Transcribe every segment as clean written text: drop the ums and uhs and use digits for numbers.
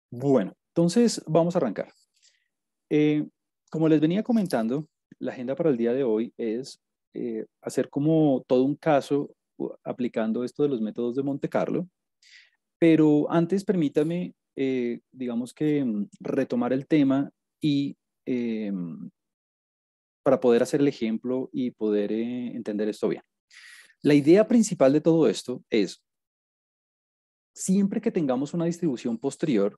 Bueno, entonces vamos a arrancar. Eh, Como les venía comentando, la agenda para el día de hoy es hacer como todo un caso aplicando esto de los métodos de Monte Carlo, pero antes permítame, digamos que retomar el tema y eh, para poder hacer el ejemplo y poder entender esto bien. La idea principal de todo esto es, siempre que tengamos una distribución posterior,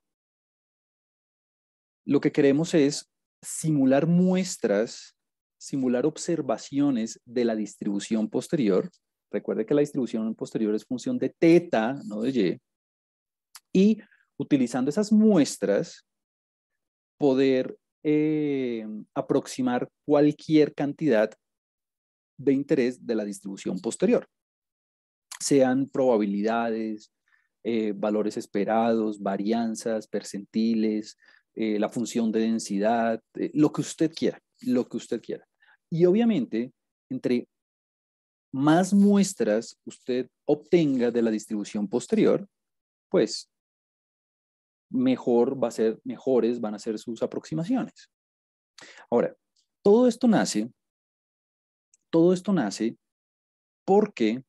lo que queremos es simular muestras, simular observaciones de la distribución posterior. Recuerde que la distribución posterior es función de teta, no de y utilizando esas muestras, poder aproximar cualquier cantidad de interés de la distribución posterior, sean probabilidades, valores esperados, varianzas, percentiles, la función de densidad, lo que usted quiera, lo que usted quiera. Y obviamente, entre más muestras usted obtenga de la distribución posterior, pues mejor va a ser, mejores van a ser sus aproximaciones. Ahora, todo esto nace, todo esto nace porque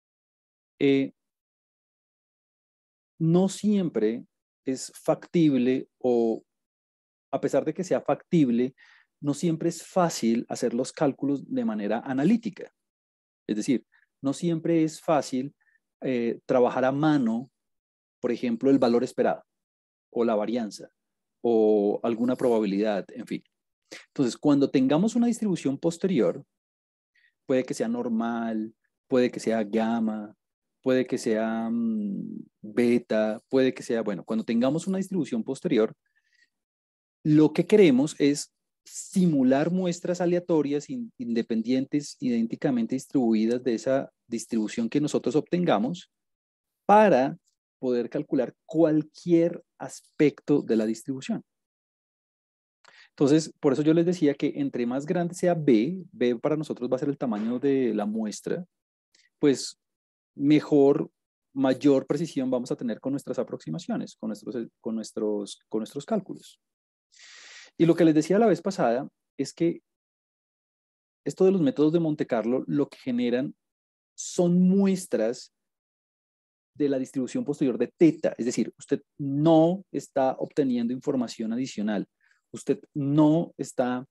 no siempre es factible o a pesar de que sea factible, no siempre es fácil hacer los cálculos de manera analítica. Es decir, no siempre es fácil trabajar a mano, por ejemplo, el valor esperado o la varianza o alguna probabilidad, en fin. Entonces, cuando tengamos una distribución posterior, puede que sea normal, puede que sea gamma, puede que sea beta, puede que sea, bueno, cuando tengamos una distribución posterior, lo que queremos es simular muestras aleatorias independientes, idénticamente distribuidas de esa distribución que nosotros obtengamos para poder calcular cualquier aspecto de la distribución. Entonces, por eso yo les decía que entre más grande sea B para nosotros va a ser el tamaño de la muestra, pues mejor, mayor precisión vamos a tener con nuestras aproximaciones, con nuestros cálculos. Y lo que les decía la vez pasada es que esto de los métodos de Monte Carlo lo que generan son muestras de la distribución posterior de teta, es decir, usted no está obteniendo información adicional, usted no está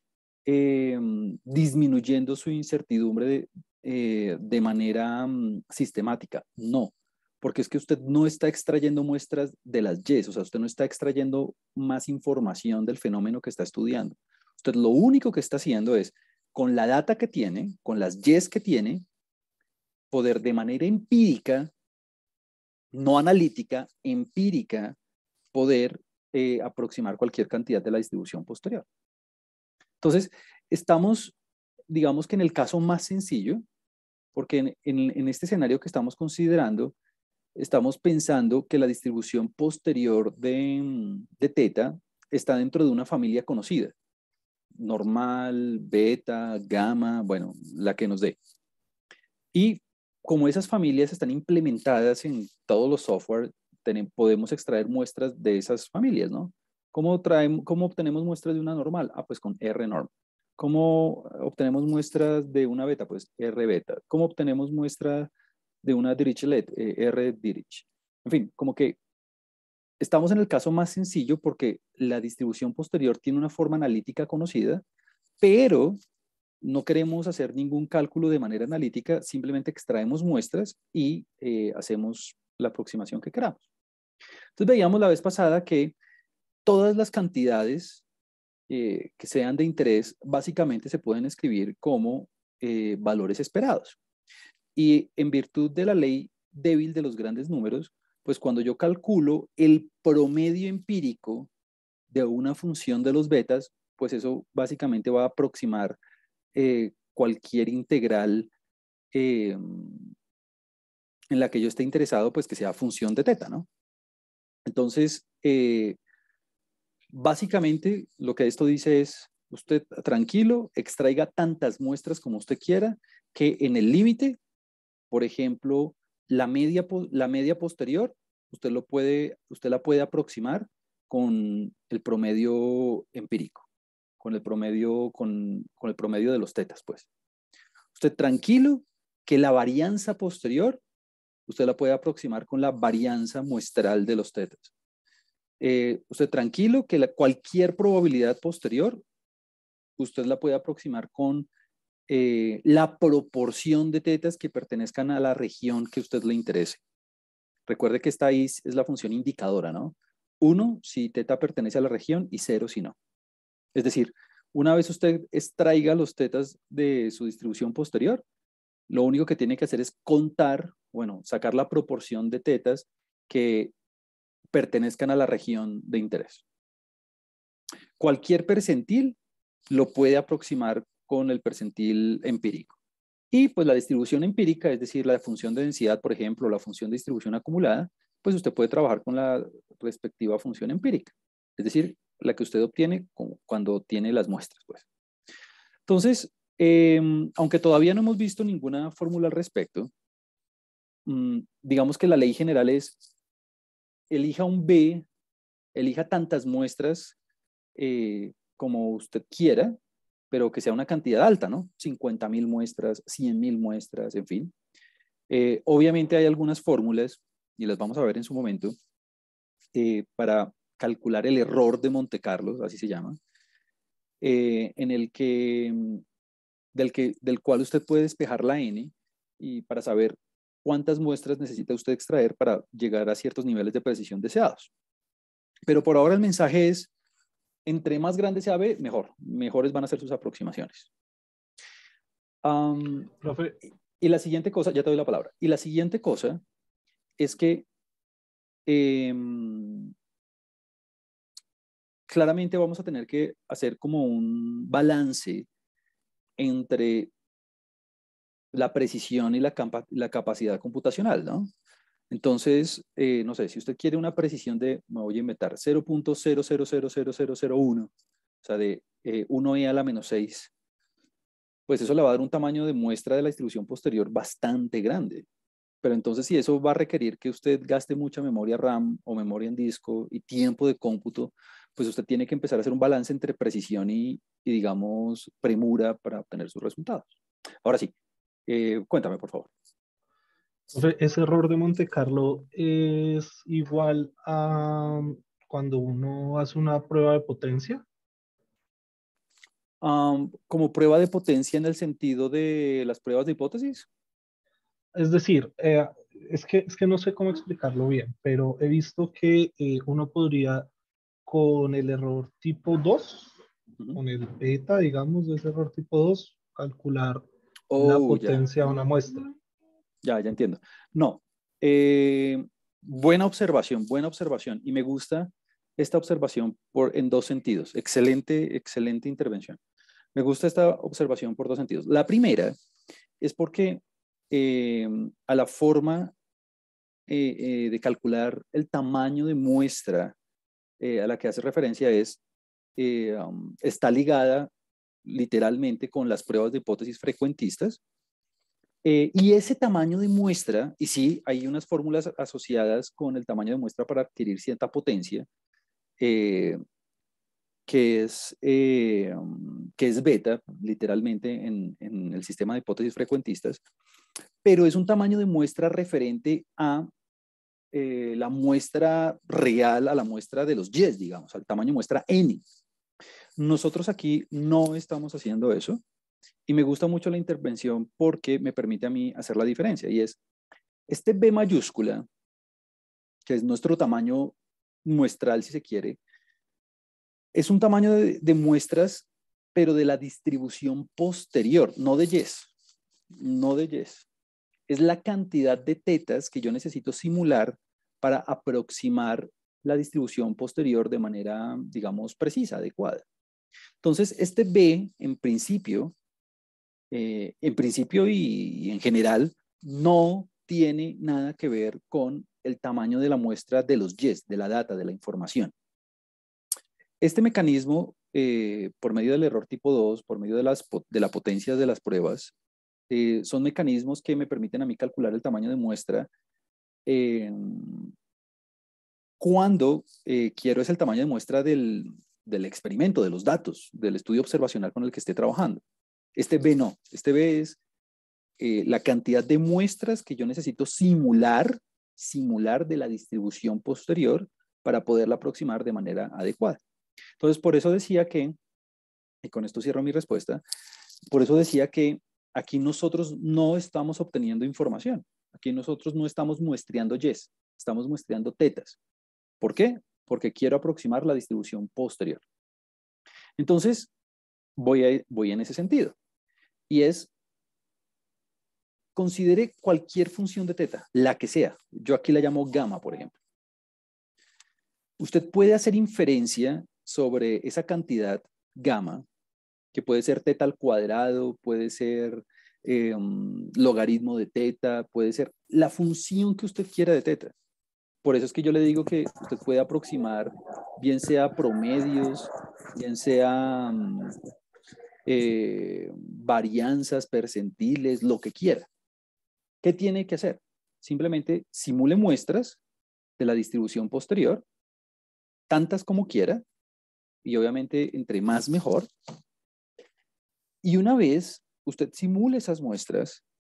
disminuyendo su incertidumbre de manera sistemática, no, porque es que usted no está extrayendo muestras de las Y, o sea, usted no está extrayendo más información del fenómeno que está estudiando. Usted lo único que está haciendo es, con la data que tiene, con las Y's que tiene, poder de manera empírica, no analítica, empírica, poder aproximar cualquier cantidad de la distribución posterior. Entonces, estamos, digamos que en el caso más sencillo, porque en este escenario que estamos considerando, estamos pensando que la distribución posterior de teta está dentro de una familia conocida, normal, beta, gamma, bueno, la que nos dé. Y como esas familias están implementadas en todos los software, podemos extraer muestras de esas familias, ¿no? ¿Cómo obtenemos muestras de una normal? Ah, pues con R norm. ¿Cómo obtenemos muestras de una beta? Pues R beta. ¿Cómo obtenemos muestras de una Dirichlet? R Dirich. En fin, como que estamos en el caso más sencillo porque la distribución posterior tiene una forma analítica conocida, pero no queremos hacer ningún cálculo de manera analítica, simplemente extraemos muestras y hacemos la aproximación que queramos. Entonces veíamos la vez pasada que todas las cantidades que sean de interés básicamente se pueden escribir como valores esperados. Y en virtud de la ley débil de los grandes números, pues cuando yo calculo el promedio empírico de una función de los betas, pues eso básicamente va a aproximar cualquier integral en la que yo esté interesado, pues que sea función de teta, ¿no? Entonces, básicamente lo que esto dice es, usted tranquilo, extraiga tantas muestras como usted quiera, que en el límite, por ejemplo, la media posterior, usted la puede aproximar con el promedio empírico, con el promedio de los tetas, pues. Usted tranquilo que la varianza posterior, usted la puede aproximar con la varianza muestral de los tetas. Usted tranquilo que cualquier probabilidad posterior, usted la puede aproximar con la proporción de tetas que pertenezcan a la región que a usted le interese. Recuerde que esta es la función indicadora, ¿no? 1 si teta pertenece a la región y 0 si no. Es decir, una vez usted extraiga los tetas de su distribución posterior, lo único que tiene que hacer es contar, bueno, sacar la proporción de tetas que pertenezcan a la región de interés. Cualquier percentil lo puede aproximar con el percentil empírico. Y pues la distribución empírica, es decir, la función de densidad, por ejemplo, la función de distribución acumulada, pues usted puede trabajar con la respectiva función empírica. Es decir, la que usted obtiene cuando tiene las muestras, pues. Entonces, aunque todavía no hemos visto ninguna fórmula al respecto, digamos que la ley general es elija un B, elija tantas muestras como usted quiera, pero que sea una cantidad alta, ¿no? 50.000 muestras, 100.000 muestras, en fin. Obviamente hay algunas fórmulas, y las vamos a ver en su momento, para calcular el error de Monte Carlo, así se llama, en el del cual usted puede despejar la N y para saber cuántas muestras necesita usted extraer para llegar a ciertos niveles de precisión deseados. Pero por ahora el mensaje es, entre más grande sea B, mejor. Mejores van a ser sus aproximaciones. Profe. Y la siguiente cosa, ya te doy la palabra, y la siguiente cosa es que claramente vamos a tener que hacer como un balance entre la precisión y la capacidad computacional, ¿no? Entonces, no sé, si usted quiere una precisión de, me voy a inventar, 0.0000001, o sea, de 1e a la menos 6, pues eso le va a dar un tamaño de muestra de la distribución posterior bastante grande. Pero entonces, si eso va a requerir que usted gaste mucha memoria RAM o memoria en disco y tiempo de cómputo, pues usted tiene que empezar a hacer un balance entre precisión y digamos, premura para obtener sus resultados. Ahora sí, cuéntame, por favor. Profe, ese error de Monte Carlo es igual a cuando uno hace una prueba de potencia. Como prueba de potencia en el sentido de las pruebas de hipótesis. Es decir, es que no sé cómo explicarlo bien, pero he visto que uno podría, con el error tipo 2, con el beta, digamos, de ese error tipo 2, calcular la Oh, ya, potencia de una muestra. ya entiendo. No, buena observación, buena observación. Y me gusta esta observación en dos sentidos. Excelente, excelente intervención. Me gusta esta observación por dos sentidos. La primera es porque a la forma de calcular el tamaño de muestra a la que hace referencia está ligada literalmente con las pruebas de hipótesis frecuentistas. Y ese tamaño de muestra, y sí, hay unas fórmulas asociadas con el tamaño de muestra para adquirir cierta potencia, eh, que es beta, literalmente, en el sistema de hipótesis frecuentistas, pero es un tamaño de muestra referente a la muestra real, a la muestra de los Yes, digamos, al tamaño muestra N. Nosotros aquí no estamos haciendo eso y me gusta mucho la intervención porque me permite a mí hacer la diferencia y es este B mayúscula, que es nuestro tamaño muestral si se quiere, es un tamaño de muestras pero de la distribución posterior, no de Yes, no de Yes. Es la cantidad de tetas que yo necesito simular para aproximar la distribución posterior de manera, digamos, precisa, adecuada. Entonces, este B, en principio y en general, no tiene nada que ver con el tamaño de la muestra de los Yes, de la data, de la información. Este mecanismo, por medio del error tipo 2, por medio de la potencia de las pruebas, son mecanismos que me permiten a mí calcular el tamaño de muestra cuando quiero es el tamaño de muestra del experimento, de los datos, del estudio observacional con el que esté trabajando. Este B no, este B es la cantidad de muestras que yo necesito simular de la distribución posterior para poderla aproximar de manera adecuada. Entonces, por eso decía que, y con esto cierro mi respuesta, por eso decía que aquí nosotros no estamos obteniendo información. Aquí nosotros no estamos muestreando yes, estamos muestreando tetas. ¿Por qué? Porque quiero aproximar la distribución posterior. Entonces, voy en ese sentido. Y es, considere cualquier función de teta, la que sea. Yo aquí la llamo gamma, por ejemplo. Usted puede hacer inferencia sobre esa cantidad gamma, que puede ser teta al cuadrado, puede ser logaritmo de teta, puede ser la función que usted quiera de teta. Por eso es que yo le digo que usted puede aproximar, bien sea promedios, bien sea varianzas, percentiles, lo que quiera. ¿Qué tiene que hacer? Simplemente simule muestras de la distribución posterior, tantas como quiera, y obviamente entre más mejor. Y una vez usted simule esas muestras,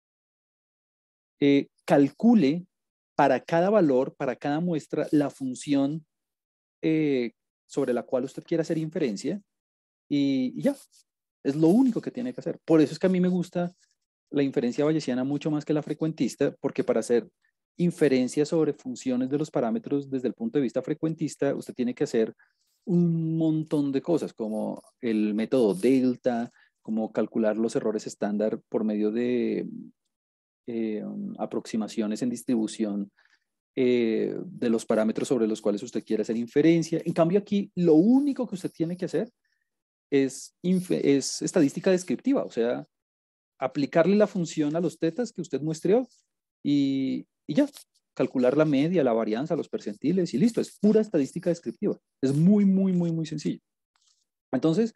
calcule para cada valor, para cada muestra, la función sobre la cual usted quiera hacer inferencia y ya, es lo único que tiene que hacer. Por eso es que a mí me gusta la inferencia bayesiana mucho más que la frecuentista, porque para hacer inferencia sobre funciones de los parámetros desde el punto de vista frecuentista, usted tiene que hacer un montón de cosas, como el método delta, como calcular los errores estándar por medio de aproximaciones en distribución de los parámetros sobre los cuales usted quiere hacer inferencia. En cambio aquí, lo único que usted tiene que hacer es estadística descriptiva, o sea, aplicarle la función a los tetas que usted muestreó y ya, calcular la media, la varianza, los percentiles y listo, es pura estadística descriptiva. Es muy, muy, muy, muy sencillo. Entonces,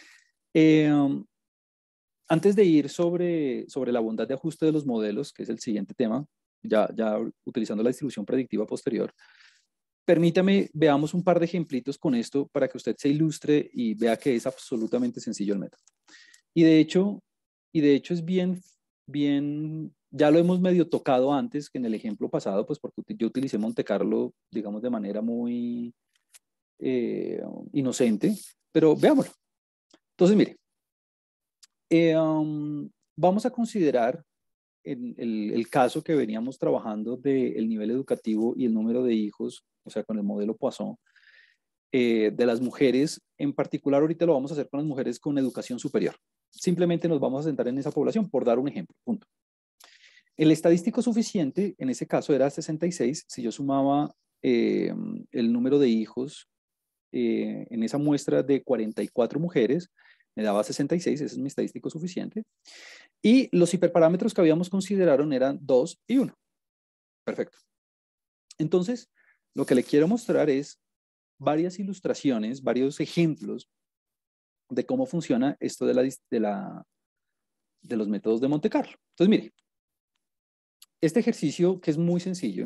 antes de ir sobre la bondad de ajuste de los modelos, que es el siguiente tema, ya utilizando la distribución predictiva posterior, permítame, veamos un par de ejemplitos con esto para que usted se ilustre y vea que es absolutamente sencillo el método. Y de hecho es bien, ya lo hemos medio tocado antes que en el ejemplo pasado, pues porque yo utilicé Monte Carlo, digamos, de manera muy inocente, pero veámoslo. Entonces, mire, vamos a considerar el caso que veníamos trabajando del nivel educativo y el número de hijos, o sea, con el modelo Poisson, de las mujeres, en particular ahorita lo vamos a hacer con las mujeres con educación superior. Simplemente nos vamos a sentar en esa población por dar un ejemplo, punto. El estadístico suficiente, en ese caso era 66, si yo sumaba el número de hijos en esa muestra de 44 mujeres, me daba 66, ese es mi estadístico suficiente. Y los hiperparámetros que habíamos considerado eran 2 y 1. Perfecto. Entonces, lo que le quiero mostrar es varias ilustraciones, varios ejemplos de cómo funciona esto de los métodos de Monte Carlo. Entonces, mire, este ejercicio que es muy sencillo,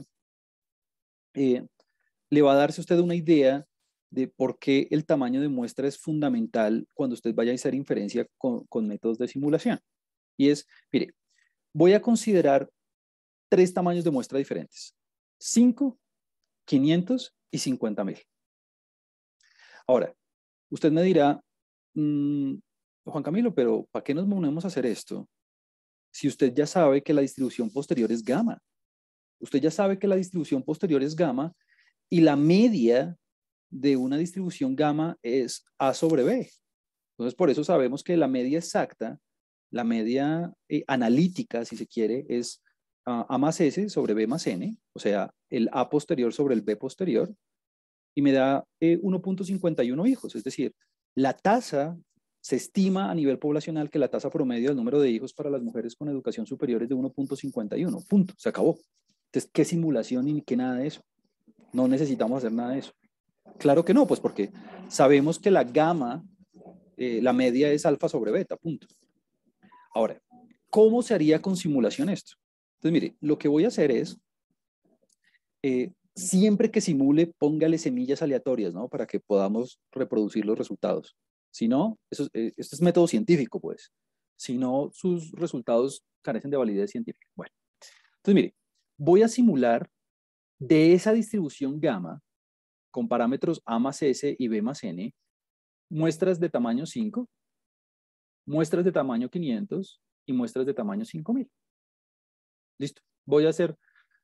le va a darse a usted una idea de por qué el tamaño de muestra es fundamental cuando usted vaya a hacer inferencia con métodos de simulación. Y es, mire, voy a considerar 3 tamaños de muestra diferentes: 5, 500 y 50,000. Ahora, usted me dirá, Juan Camilo, pero ¿para qué nos ponemos a hacer esto si usted ya sabe que la distribución posterior es gamma? Usted ya sabe que la distribución posterior es gamma y la media de una distribución gamma es A sobre B. Entonces, por eso sabemos que la media exacta, la media analítica, si se quiere, es A más S sobre B más N, o sea, el A posterior sobre el B posterior, y me da 1.51 hijos. Es decir, la tasa, se estima a nivel poblacional que la tasa promedio del número de hijos para las mujeres con educación superior es de 1.51. Punto, se acabó. Entonces, ¿qué simulación ni qué nada de eso? No necesitamos hacer nada de eso. Claro que no, pues porque sabemos que la gamma, la media es alfa sobre beta, punto. Ahora, ¿cómo se haría con simulación esto? Entonces, mire, lo que voy a hacer es siempre que simule, póngale semillas aleatorias, ¿no? Para que podamos reproducir los resultados. Si no, esto es método científico, pues. Si no, sus resultados carecen de validez científica. Bueno, entonces mire, voy a simular de esa distribución gamma con parámetros A más S y B más N, muestras de tamaño 5, muestras de tamaño 500 y muestras de tamaño 5000. Listo. Voy a hacer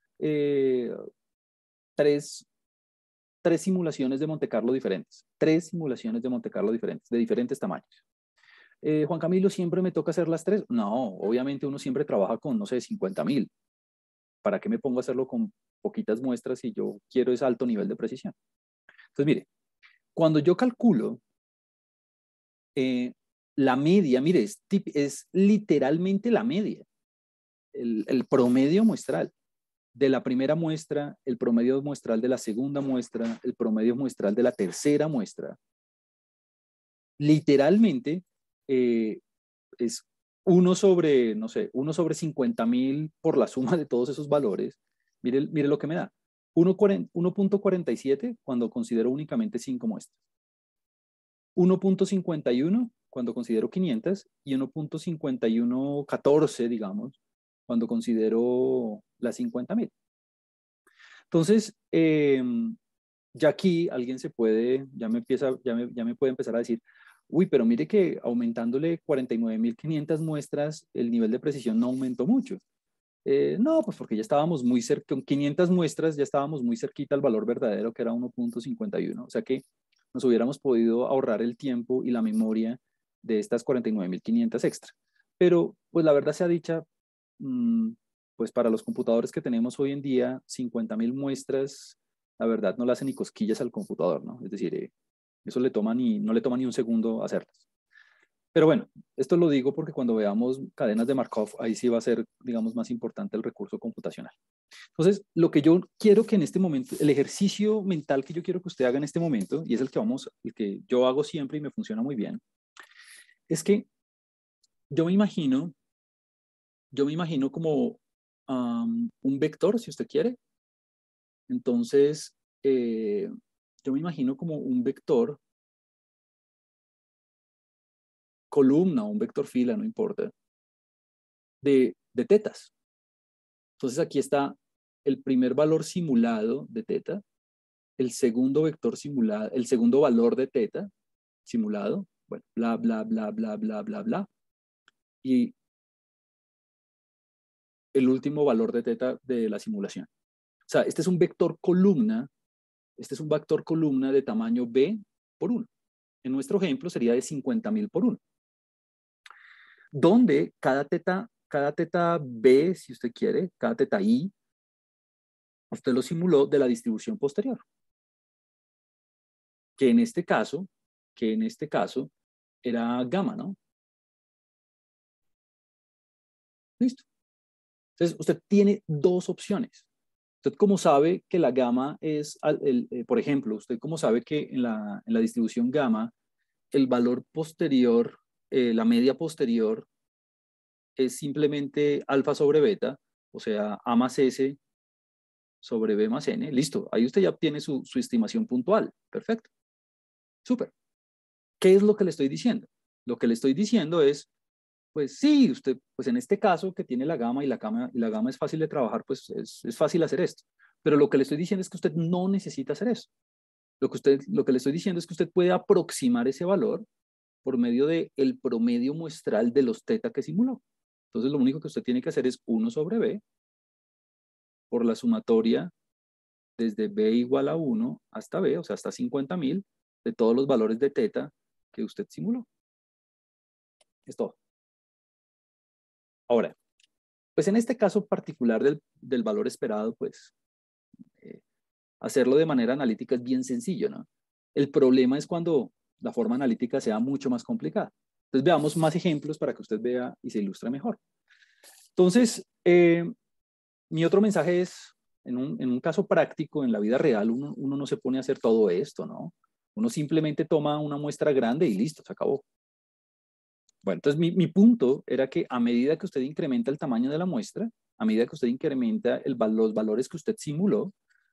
tres simulaciones de Monte Carlo diferentes. Tres simulaciones de Monte Carlo diferentes, de diferentes tamaños. Juan Camilo, ¿siempre me toca hacer las tres? No, obviamente uno siempre trabaja con, no sé, 50.000. ¿Para qué me pongo a hacerlo con poquitas muestras si yo quiero ese alto nivel de precisión? Entonces, mire, cuando yo calculo la media, mire, es literalmente la media, el promedio muestral de la primera muestra, el promedio muestral de la segunda muestra, el promedio muestral de la tercera muestra. Literalmente es 1 sobre, no sé, 1 sobre 50.000 por la suma de todos esos valores. Mire lo que me da. 1.47 cuando considero únicamente 5 muestras. 1.51 cuando considero 500 y 1.5114, digamos, cuando considero las 50.000. Entonces, ya aquí alguien ya me puede empezar a decir, uy, pero mire que aumentándole 49.500 muestras, el nivel de precisión no aumentó mucho. No, pues porque ya estábamos muy cerca, con 500 muestras ya estábamos muy cerquita al valor verdadero, que era 1.51. O sea que nos hubiéramos podido ahorrar el tiempo y la memoria de estas 49.500 extra. Pero, pues la verdad sea dicha, pues para los computadores que tenemos hoy en día, 50.000 muestras, la verdad no le hacen ni cosquillas al computador, ¿no? Es decir, eso no le toma ni un segundo hacerlas. Pero bueno, esto lo digo porque cuando veamos cadenas de Markov, ahí sí va a ser, digamos, más importante el recurso computacional. Entonces, lo que yo quiero que en este momento, el ejercicio mental que yo quiero que usted haga en este momento, y es el que yo hago siempre y me funciona muy bien, es que yo me imagino como un vector, si usted quiere. Entonces, yo me imagino como un vector columna o un vector fila, no importa, de tetas. Entonces aquí está el primer valor simulado de teta, el segundo vector simulado, el segundo valor de teta simulado, bueno, bla, bla, bla, bla, bla, bla, bla, y el último valor de teta de la simulación. O sea, este es un vector columna de tamaño B por 1. En nuestro ejemplo sería de 50.000 por 1. Donde cada teta B, si usted quiere, cada teta I, usted lo simuló de la distribución posterior. Que en este caso era gamma, ¿no? Listo. Entonces, usted tiene dos opciones. Usted como sabe que la gamma es, por ejemplo, usted como sabe que en la distribución gamma, el valor posterior, la media posterior, es simplemente alfa sobre beta, o sea, A más S sobre B más N. Listo, ahí usted ya obtiene su estimación puntual. Perfecto. Súper. ¿Qué es lo que le estoy diciendo? Lo que le estoy diciendo es, pues sí, usted, pues en este caso que tiene la gama y la gama es fácil de trabajar, pues es fácil hacer esto. Pero lo que le estoy diciendo es que usted no necesita hacer eso. Lo que le estoy diciendo es que usted puede aproximar ese valor por medio del promedio muestral de los teta que simuló. Entonces lo único que usted tiene que hacer es 1 sobre B por la sumatoria desde B igual a 1 hasta B, o sea, hasta 50.000 de todos los valores de teta que usted simuló. Es todo. Ahora, pues en este caso particular del valor esperado, pues hacerlo de manera analítica es bien sencillo, ¿no? El problema es cuando la forma analítica sea mucho más complicada. Entonces veamos más ejemplos para que usted vea y se ilustre mejor. Entonces, mi otro mensaje es, en un caso práctico, en la vida real, uno no se pone a hacer todo esto, ¿no? Uno simplemente toma una muestra grande y listo, se acabó. Bueno, entonces mi punto era que a medida que usted incrementa el tamaño de la muestra, a medida que usted incrementa los valores que usted simuló,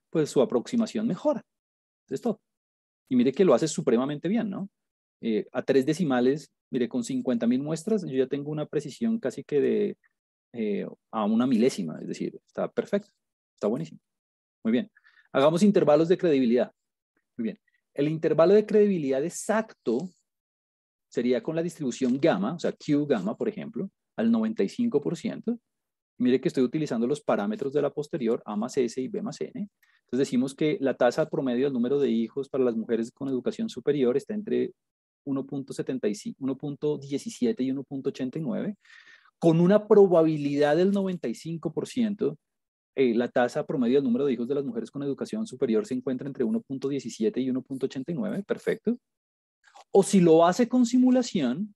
pues su aproximación mejora. Eso es todo. Y mire que lo hace supremamente bien, ¿no? A 3 decimales, mire, con 50.000 muestras, yo ya tengo una precisión casi que de a una milésima, es decir, está perfecto, está buenísimo. Muy bien. Hagamos intervalos de credibilidad. Muy bien. El intervalo de credibilidad exacto sería con la distribución gamma, o sea, Q gamma, por ejemplo, al 95%. Mire que estoy utilizando los parámetros de la posterior, A más S y B más N. Entonces decimos que la tasa promedio del número de hijos para las mujeres con educación superior está entre 1.75, 1.17 y 1.89, con una probabilidad del 95%. La tasa promedio del número de hijos de las mujeres con educación superior se encuentra entre 1.17 y 1.89, perfecto. O si lo hace con simulación,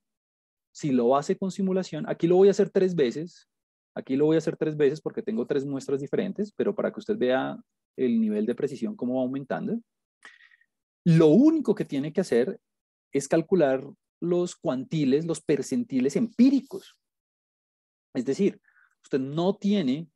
aquí lo voy a hacer 3 veces, porque tengo 3 muestras diferentes, pero para que usted vea el nivel de precisión cómo va aumentando. Lo único que tiene que hacer es calcular los cuantiles, los percentiles empíricos. Es decir, usted no tiene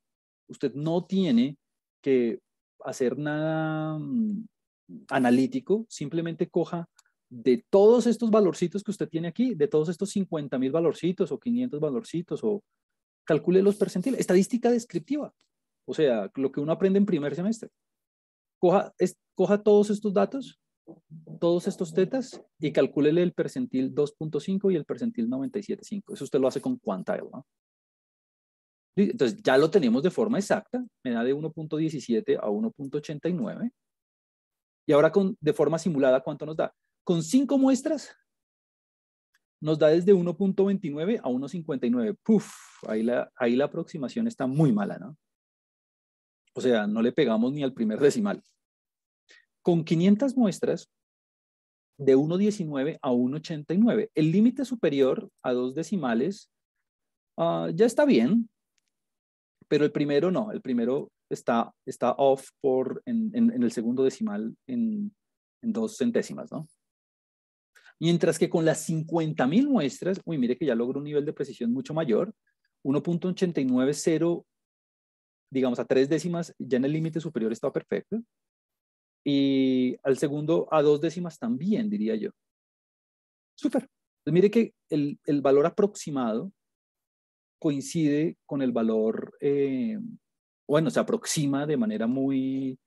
que hacer nada analítico, simplemente coja de todos estos valorcitos que usted tiene aquí, de todos estos 50.000 valorcitos o 500 valorcitos, o calcule los percentiles. Estadística descriptiva, o sea, lo que uno aprende en primer semestre. Coja todos estos datos, todos estos tetas, y calcúlele el percentil 2.5 y el percentil 97.5. Eso usted lo hace con Quantile, ¿no? Entonces ya lo tenemos de forma exacta, me da de 1.17 a 1.89. Y ahora de forma simulada, ¿cuánto nos da? Con 5 muestras, nos da desde 1.29 a 1.59. Puf, ahí la aproximación está muy mala, ¿no? O sea, no le pegamos ni al primer decimal. Con 500 muestras, de 1.19 a 1.89. El límite superior a 2 decimales ya está bien, pero el primero no. El primero está off en el segundo decimal en 2 centésimas, ¿no? Mientras que con las 50.000 muestras, uy, mire que ya logro un nivel de precisión mucho mayor, 1.890, digamos a 3 décimas, ya en el límite superior está perfecto. Y al segundo a 2 décimas también, diría yo. Súper. Entonces mire que el valor aproximado coincide con el valor, bueno, se aproxima de manera muy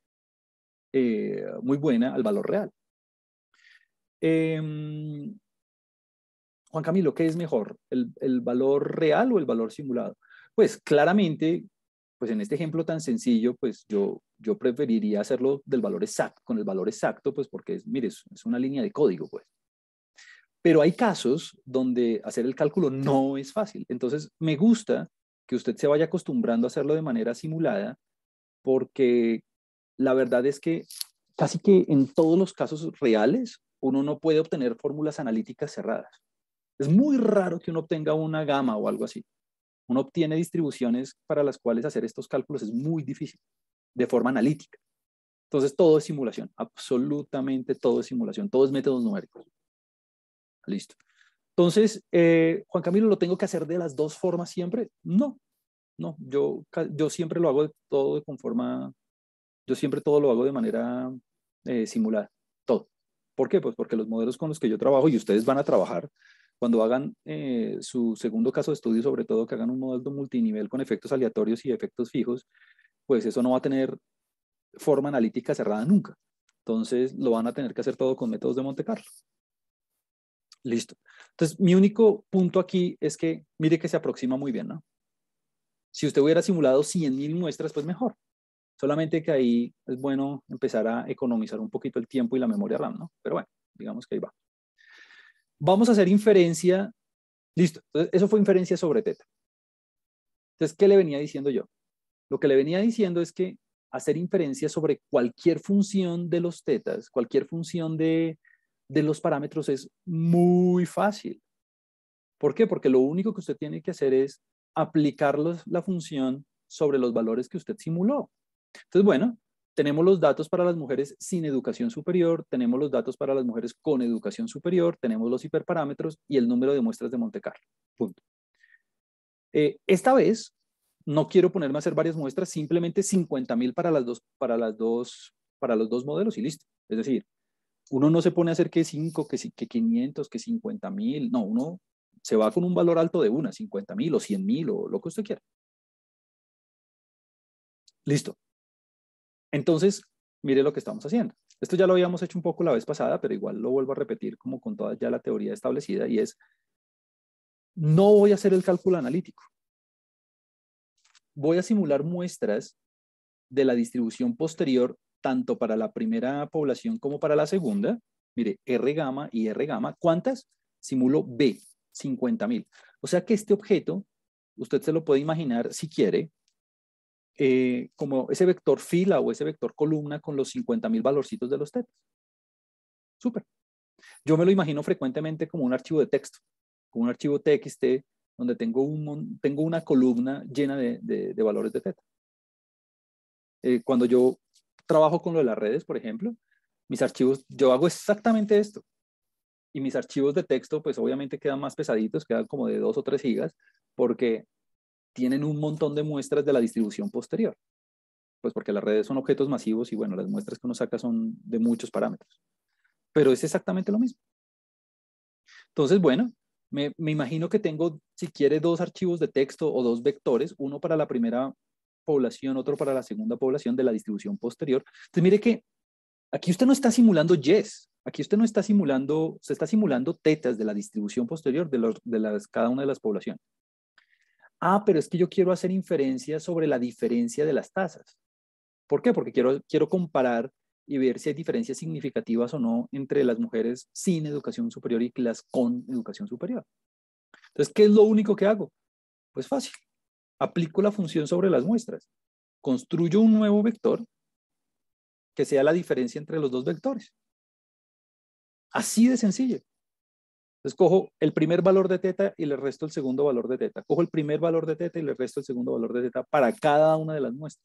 buena al valor real. Juan Camilo, ¿qué es mejor? ¿El valor real o el valor simulado? Pues claramente, pues en este ejemplo tan sencillo, pues yo preferiría hacerlo del valor exacto, con el valor exacto, pues porque mire, es una línea de código, pues. Pero hay casos donde hacer el cálculo no es fácil. Entonces, me gusta que usted se vaya acostumbrando a hacerlo de manera simulada, porque la verdad es que casi que en todos los casos reales, uno no puede obtener fórmulas analíticas cerradas. Es muy raro que uno obtenga una gama o algo así. Uno obtiene distribuciones para las cuales hacer estos cálculos es muy difícil, de forma analítica. Entonces, todo es simulación, absolutamente todo es simulación, todo es métodos numéricos. Listo. Entonces, Juan Camilo, ¿lo tengo que hacer de las 2 formas siempre? No, yo siempre lo hago todo yo siempre todo lo hago de manera simulada, todo. ¿Por qué? Pues porque los modelos con los que yo trabajo y ustedes van a trabajar, cuando hagan su segundo caso de estudio, sobre todo que hagan un modelo multinivel con efectos aleatorios y efectos fijos, pues eso no va a tener forma analítica cerrada nunca. Entonces, lo van a tener que hacer todo con métodos de Monte Carlo. Listo. Entonces, mi único punto aquí es que mire que se aproxima muy bien, ¿no? Si usted hubiera simulado 100.000 muestras, pues mejor. Solamente que ahí es bueno empezar a economizar un poquito el tiempo y la memoria RAM, ¿no? Pero bueno, digamos que ahí va. Vamos a hacer inferencia. Listo. Entonces, eso fue inferencia sobre teta. Entonces, ¿qué le venía diciendo yo? Lo que le venía diciendo es que hacer inferencia sobre cualquier función de los tetas, cualquier función de los parámetros es muy fácil. ¿Por qué? Porque lo único que usted tiene que hacer es aplicar la función sobre los valores que usted simuló. Entonces, bueno, tenemos los datos para las mujeres sin educación superior, tenemos los datos para las mujeres con educación superior, tenemos los hiperparámetros y el número de muestras de Monte Carlo. Punto. Esta vez no quiero ponerme a hacer varias muestras, simplemente 50.000 para los dos modelos y listo. Es decir, uno no se pone a hacer que 5, que 500, que 50.000. No, uno se va con un valor alto de una, 50.000 o 100.000 o lo que usted quiera. Listo. Entonces, mire lo que estamos haciendo. Esto ya lo habíamos hecho un poco la vez pasada, pero igual lo vuelvo a repetir como con toda ya la teoría establecida, y es, no voy a hacer el cálculo analítico. Voy a simular muestras de la distribución posterior tanto para la primera población como para la segunda. Mire, R gamma y R gamma. ¿Cuántas? Simulo B, 50.000. O sea que este objeto, usted se lo puede imaginar, si quiere, como ese vector fila o ese vector columna con los 50.000 valorcitos de los tetas. Súper. Yo me lo imagino frecuentemente como un archivo de texto, como un archivo TXT, donde tengo una columna llena de valores de teta. Cuando yo trabajo con lo de las redes, por ejemplo, mis archivos, yo hago exactamente esto. Y mis archivos de texto, pues obviamente quedan más pesaditos, quedan como de 2 o 3 gigas, porque tienen un montón de muestras de la distribución posterior. Pues porque las redes son objetos masivos y bueno, las muestras que uno saca son de muchos parámetros. Pero es exactamente lo mismo. Entonces, bueno, me imagino que tengo, si quiere, 2 archivos de texto o 2 vectores, uno para la primera población, otro para la segunda población de la distribución posterior. Entonces, mire que aquí usted no está simulando yes, aquí usted no está simulando, se está simulando tetas de la distribución posterior cada una de las poblaciones. Ah, pero es que yo quiero hacer inferencias sobre la diferencia de las tasas. ¿Por qué? Porque quiero comparar y ver si hay diferencias significativas o no entre las mujeres sin educación superior y las con educación superior. Entonces, ¿qué es lo único que hago? Pues fácil. Aplico la función sobre las muestras. Construyo un nuevo vector que sea la diferencia entre los dos vectores. Así de sencillo. Entonces, cojo el primer valor de teta y le resto el segundo valor de teta. Cojo el primer valor de teta y le resto el segundo valor de teta para cada una de las muestras.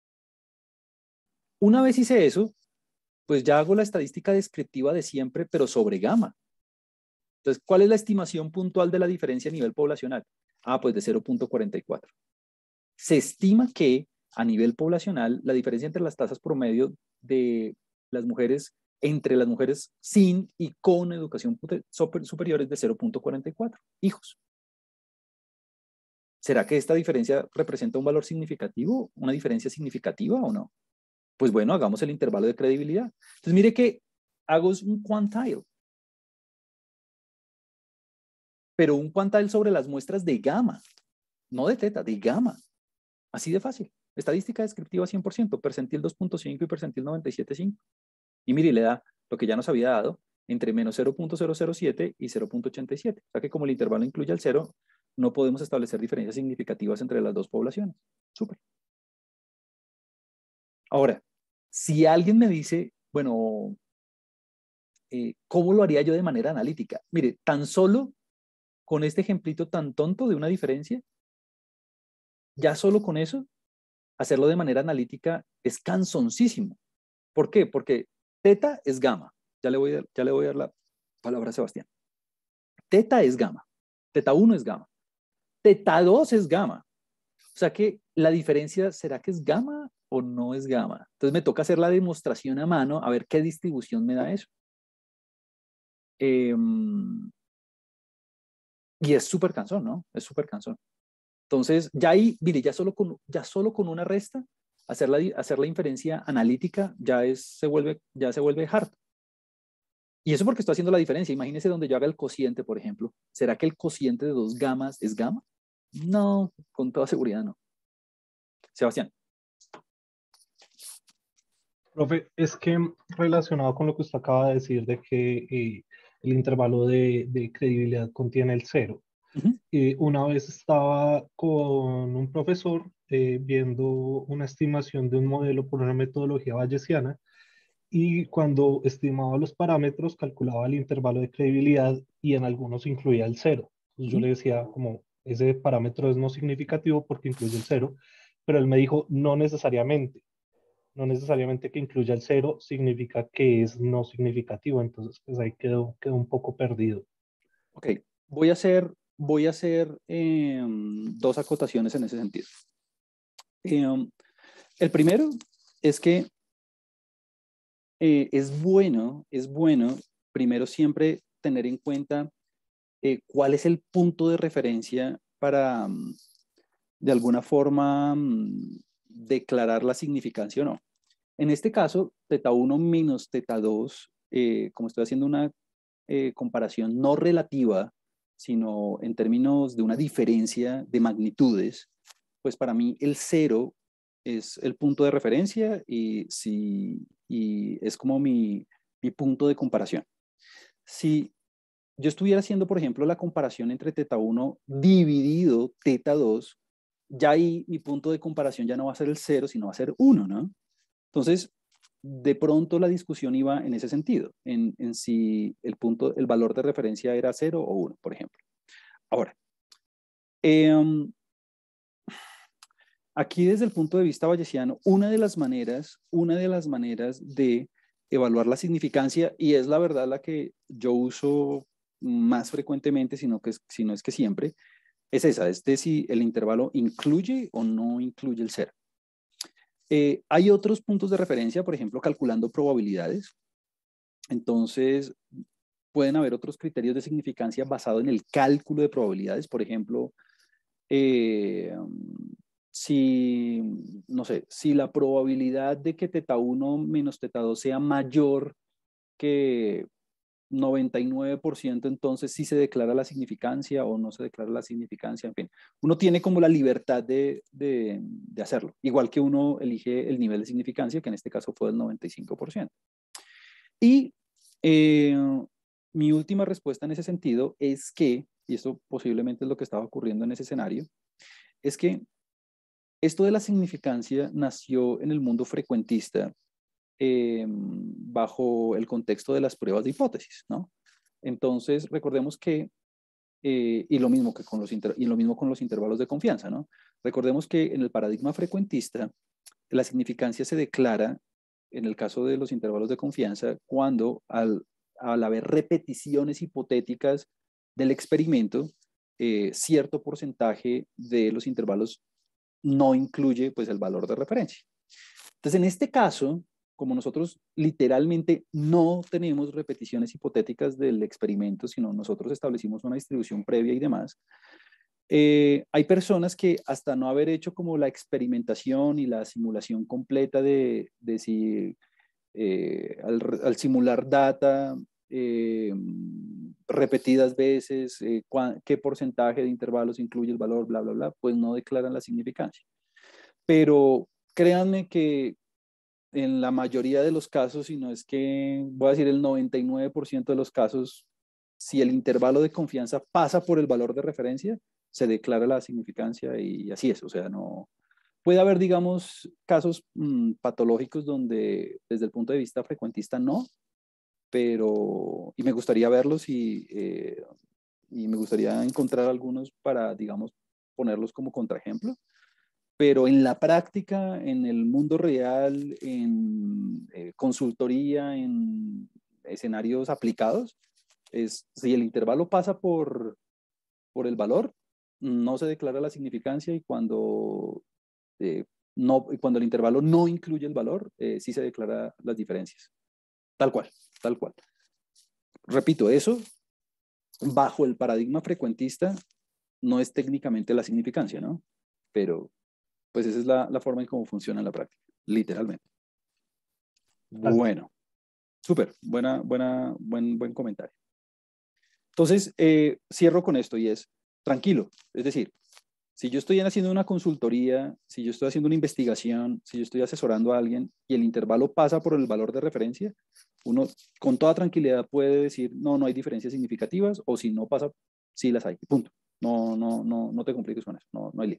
Una vez hice eso, pues ya hago la estadística descriptiva de siempre, pero sobre gamma. Entonces, ¿cuál es la estimación puntual de la diferencia a nivel poblacional? Ah, pues de 0.44. Se estima que a nivel poblacional la diferencia entre las tasas promedio de las mujeres, entre las mujeres sin y con educación superior es de 0.44 hijos. ¿Será que esta diferencia representa un valor significativo, una diferencia significativa o no? Pues bueno, hagamos el intervalo de credibilidad. Entonces mire que hago un quantile, pero un quantile sobre las muestras de gamma, no de teta, de gamma. Así de fácil. Estadística descriptiva 100%, percentil 2.5 y percentil 97.5. Y mire, le da lo que ya nos había dado entre menos 0.007 y 0.87. O sea que como el intervalo incluye el 0, no podemos establecer diferencias significativas entre las dos poblaciones. Súper. Ahora, si alguien me dice, bueno, ¿cómo lo haría yo de manera analítica? Mire, tan solo con este ejemplito tan tonto de una diferencia, ya solo con eso, hacerlo de manera analítica es cansoncísimo. ¿Por qué? Porque teta es gamma. Ya le voy a dar la palabra a Sebastián. Teta es gamma. Teta 1 es gamma. Teta 2 es gamma. O sea que la diferencia, ¿será que es gamma o no es gamma? Entonces me toca hacer la demostración a mano a ver qué distribución me da eso. Y es súper cansón, ¿no? Es súper cansón. Entonces, ya ahí, mire, ya solo con una resta, hacer la inferencia analítica ya se vuelve hard. Y eso porque estoy haciendo la diferencia. Imagínese donde yo haga el cociente, por ejemplo. ¿Será que el cociente de 2 gamas es gamma? No, con toda seguridad no. Sebastián. Profe, es que relacionado con lo que usted acaba de decir de que el intervalo de credibilidad contiene el cero. Uh-huh. Una vez estaba con un profesor viendo una estimación de un modelo por una metodología bayesiana y cuando estimaba los parámetros calculaba el intervalo de credibilidad y en algunos incluía el cero. Entonces yo Uh-huh. le decía como ese parámetro es no significativo porque incluye el cero, pero él me dijo no necesariamente. No necesariamente que incluya el cero significa que es no significativo, entonces pues ahí quedó un poco perdido. Ok, voy a hacer 2 acotaciones en ese sentido. El primero es que es bueno primero siempre tener en cuenta cuál es el punto de referencia para, de alguna forma, declarar la significancia o no. En este caso, teta 1 menos teta 2, como estoy haciendo una comparación no relativa, sino en términos de una diferencia de magnitudes, pues para mí el 0 es el punto de referencia y es como mi punto de comparación. Si yo estuviera haciendo, por ejemplo, la comparación entre teta 1 dividido teta 2, ya ahí mi punto de comparación ya no va a ser el 0, sino va a ser 1, ¿no? Entonces, de pronto la discusión iba en ese sentido, en si el valor de referencia era 0 o 1, por ejemplo. Ahora, aquí desde el punto de vista bayesiano, una de las maneras de evaluar la significancia, y es la verdad la que yo uso más frecuentemente, si no es que siempre, es esa, es de si el intervalo incluye o no incluye el 0. Hay otros puntos de referencia, por ejemplo, calculando probabilidades. Entonces, pueden haber otros criterios de significancia basados en el cálculo de probabilidades. Por ejemplo, si, no sé, si la probabilidad de que teta 1 menos teta 2 sea mayor que 99%, entonces sí se declara la significancia o no se declara la significancia, en fin. Uno tiene como la libertad de hacerlo, igual que uno elige el nivel de significancia, que en este caso fue del 95%. Y mi última respuesta en ese sentido es que, y esto posiblemente es lo que estaba ocurriendo en ese escenario, es que esto de la significancia nació en el mundo frecuentista bajo el contexto de las pruebas de hipótesis, ¿no? Entonces, recordemos que, y lo mismo con los intervalos de confianza, ¿no? Recordemos que en el paradigma frecuentista, la significancia se declara, en el caso de los intervalos de confianza, cuando al haber repeticiones hipotéticas del experimento, cierto porcentaje de los intervalos no incluye pues el valor de referencia. Entonces, en este caso, como nosotros literalmente no tenemos repeticiones hipotéticas del experimento, sino nosotros establecimos una distribución previa y demás, hay personas que hasta no haber hecho como la experimentación y la simulación completa de si al simular data repetidas veces, qué porcentaje de intervalos incluye el valor, bla, bla, bla, pues no declaran la significancia. Pero créanme que en la mayoría de los casos, si no es que voy a decir el 99% de los casos, si el intervalo de confianza pasa por el valor de referencia, se declara la significancia y así es. O sea, no puede haber, digamos, casos patológicos donde desde el punto de vista frecuentista no, pero, y me gustaría verlos y me gustaría encontrar algunos para, digamos, ponerlos como contraejemplo. Pero en la práctica, en el mundo real, en consultoría, en escenarios aplicados, si el intervalo pasa por el valor, no se declara la significancia y cuando cuando el intervalo no incluye el valor, sí se declara las diferencias. Tal cual, tal cual. Repito, eso bajo el paradigma frecuentista no es técnicamente la significancia, ¿no? Pero pues esa es la forma en cómo funciona en la práctica, literalmente. Bueno, súper, buen comentario. Entonces, cierro con esto y es, tranquilo, es decir, si yo estoy haciendo una consultoría, si yo estoy haciendo una investigación, si yo estoy asesorando a alguien y el intervalo pasa por el valor de referencia, uno con toda tranquilidad puede decir, no hay diferencias significativas, o si no pasa, sí las hay, punto. No te compliques con eso, no hay lío.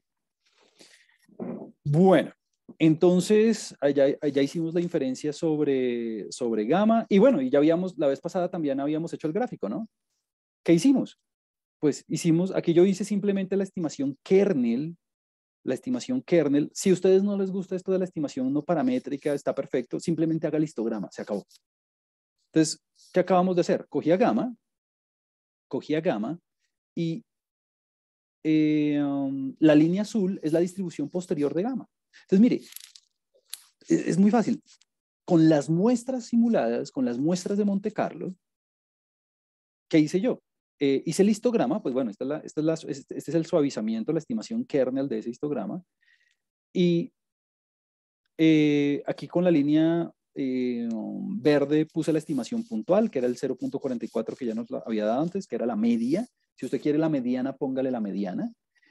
Bueno, entonces ya hicimos la inferencia sobre gamma y bueno, y ya la vez pasada también habíamos hecho el gráfico, ¿no? ¿Qué hicimos? Pues aquí yo hice simplemente la estimación kernel. Si a ustedes no les gusta esto de la estimación no paramétrica, está perfecto, simplemente haga el histograma, se acabó. Entonces, ¿qué acabamos de hacer? Cogí a gamma y la línea azul es la distribución posterior de gamma. Entonces, mire, es muy fácil. Con las muestras simuladas, con las muestras de Monte Carlo, ¿qué hice yo? Hice el histograma, pues bueno, este es el suavizamiento, la estimación kernel de ese histograma. Y aquí con la línea verde puse la estimación puntual, que era el 0.44 que ya nos había dado antes, que era la media. Si usted quiere la mediana, póngale la mediana.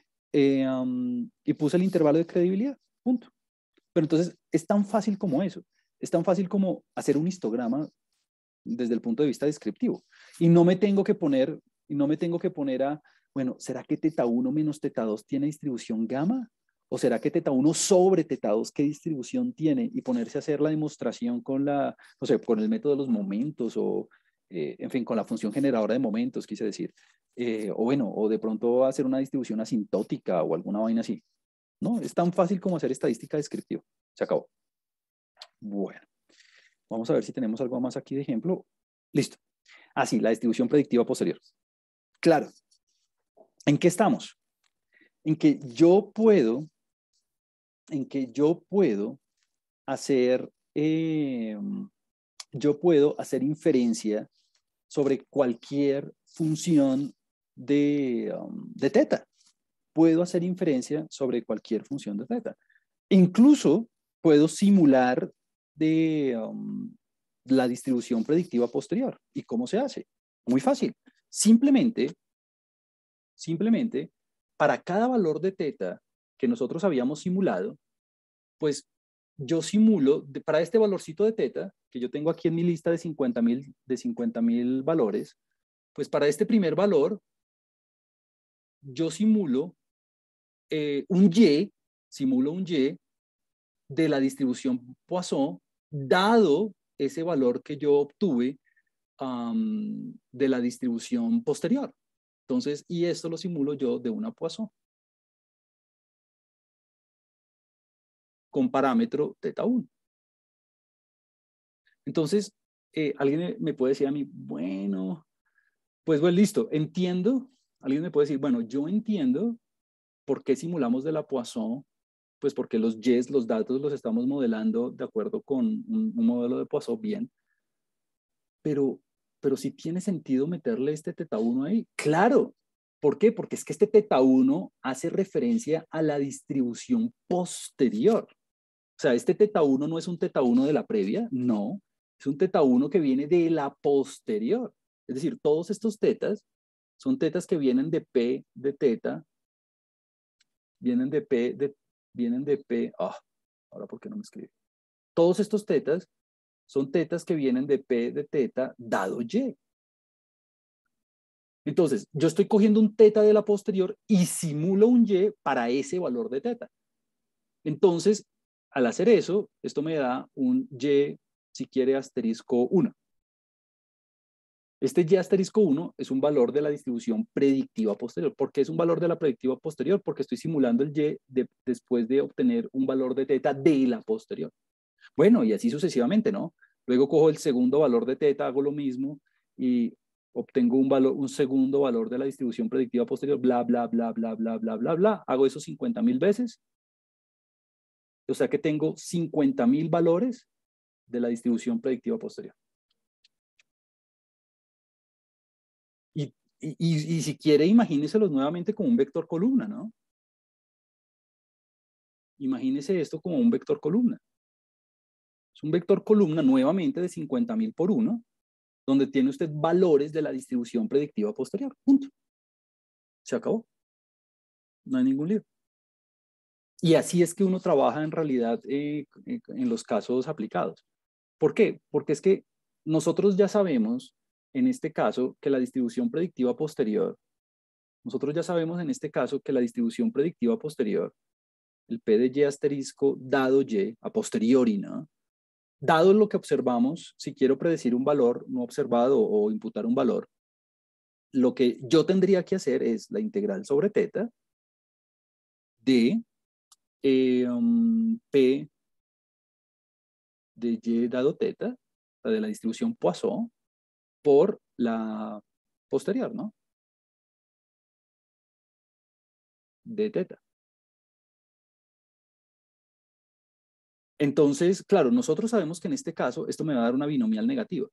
Y puse el intervalo de credibilidad, punto. Pero entonces es tan fácil como eso. Es tan fácil como hacer un histograma desde el punto de vista descriptivo. Y no me tengo que poner, bueno, ¿será que teta 1 menos teta 2 tiene distribución gamma? ¿O será que teta 1 sobre teta 2 qué distribución tiene? Y ponerse a hacer la demostración con no sé, con el método de los momentos o, en fin, con la función generadora de momentos, quise decir. O bueno, o de pronto hacer una distribución asintótica o alguna vaina así. No, es tan fácil como hacer estadística descriptiva. Se acabó. Bueno, vamos a ver si tenemos algo más aquí de ejemplo. Listo. Así, la distribución predictiva posterior. Claro. ¿En qué estamos? En que yo puedo hacer, inferencia sobre cualquier función de teta. Puedo hacer inferencia sobre cualquier función de teta. Incluso puedo simular la distribución predictiva posterior. ¿Y cómo se hace? Muy fácil. Simplemente, para cada valor de teta que nosotros habíamos simulado, pues yo simulo, para este valorcito de teta, que yo tengo aquí en mi lista de 50,000 valores, pues para este primer valor, yo simulo simulo un Y de la distribución Poisson, dado ese valor que yo obtuve de la distribución posterior. Entonces, y esto lo simulo yo de una Poisson con parámetro teta 1. Entonces, alguien me puede decir a mí, bueno, pues listo, entiendo. Alguien me puede decir, bueno, yo entiendo por qué simulamos de la Poisson, pues porque los Ys, los datos los estamos modelando de acuerdo con un modelo de Poisson bien, pero sí tiene sentido meterle este teta 1 ahí. Claro. ¿Por qué? Porque es que este teta 1 hace referencia a la distribución posterior. O sea, este teta 1 no es un teta 1 de la previa, no. Es un teta 1 que viene de la posterior. Es decir, todos estos tetas son tetas que vienen de P de teta, vienen de P, ahora ¿por qué no me escribe? Todos estos tetas son tetas que vienen de P de teta dado Y. Entonces, yo estoy cogiendo un teta de la posterior y simulo un Y para ese valor de teta. Entonces, al hacer eso, esto me da un Y, si quiere, asterisco 1. Este Y asterisco 1 es un valor de la distribución predictiva posterior. ¿Por qué es un valor de la predictiva posterior? Porque estoy simulando el Y después de obtener un valor de teta de la posterior. Bueno, y así sucesivamente, ¿no? Luego cojo el segundo valor de teta, hago lo mismo y obtengo un segundo valor de la distribución predictiva posterior, bla, bla, bla, bla, bla, bla, bla, bla. Hago eso 50,000 veces. O sea que tengo 50,000 valores de la distribución predictiva posterior. Y si quiere, imagíneselos nuevamente como un vector columna, ¿no? Imagínese esto como un vector columna. Es un vector columna nuevamente de 50,000 por 1, donde tiene usted valores de la distribución predictiva posterior. Punto. Se acabó. No hay ningún lío. Y así es que uno trabaja en realidad en los casos aplicados. ¿Por qué? Porque es que nosotros ya sabemos, en este caso, que la distribución predictiva posterior, el P de Y asterisco dado Y, a posteriori, ¿no? Dado lo que observamos, si quiero predecir un valor no observado o imputar un valor, lo que yo tendría que hacer es la integral sobre teta de P de Y dado teta, de la distribución Poisson, por la posterior, ¿no? De teta. Entonces, claro, nosotros sabemos que en este caso esto me va a dar una binomial negativa.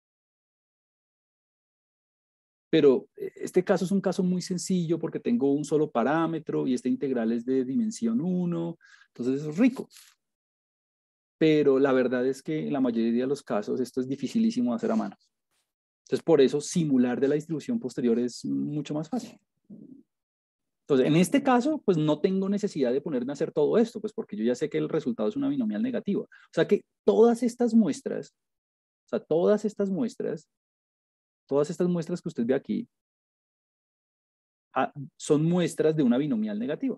Pero este caso es un caso muy sencillo porque tengo un solo parámetro y esta integral es de dimensión 1, entonces es rico. Pero la verdad es que en la mayoría de los casos esto es dificilísimo de hacer a mano. Entonces, por eso simular de la distribución posterior es mucho más fácil. Entonces, en este caso, pues no tengo necesidad de ponerme a hacer todo esto, pues porque yo ya sé que el resultado es una binomial negativa. O sea que todas estas muestras, o sea, todas estas muestras que usted ve aquí, son muestras de una binomial negativa.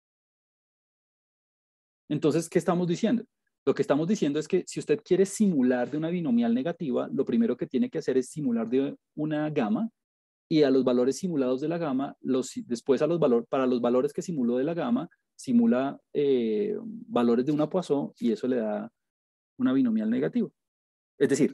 Entonces, ¿qué estamos diciendo? Lo que estamos diciendo es que si usted quiere simular de una binomial negativa, lo primero que tiene que hacer es simular de una gama y a los valores simulados de la gama, después para los valores que simuló de la gama, simula valores de una Poisson y eso le da una binomial negativa. Es decir,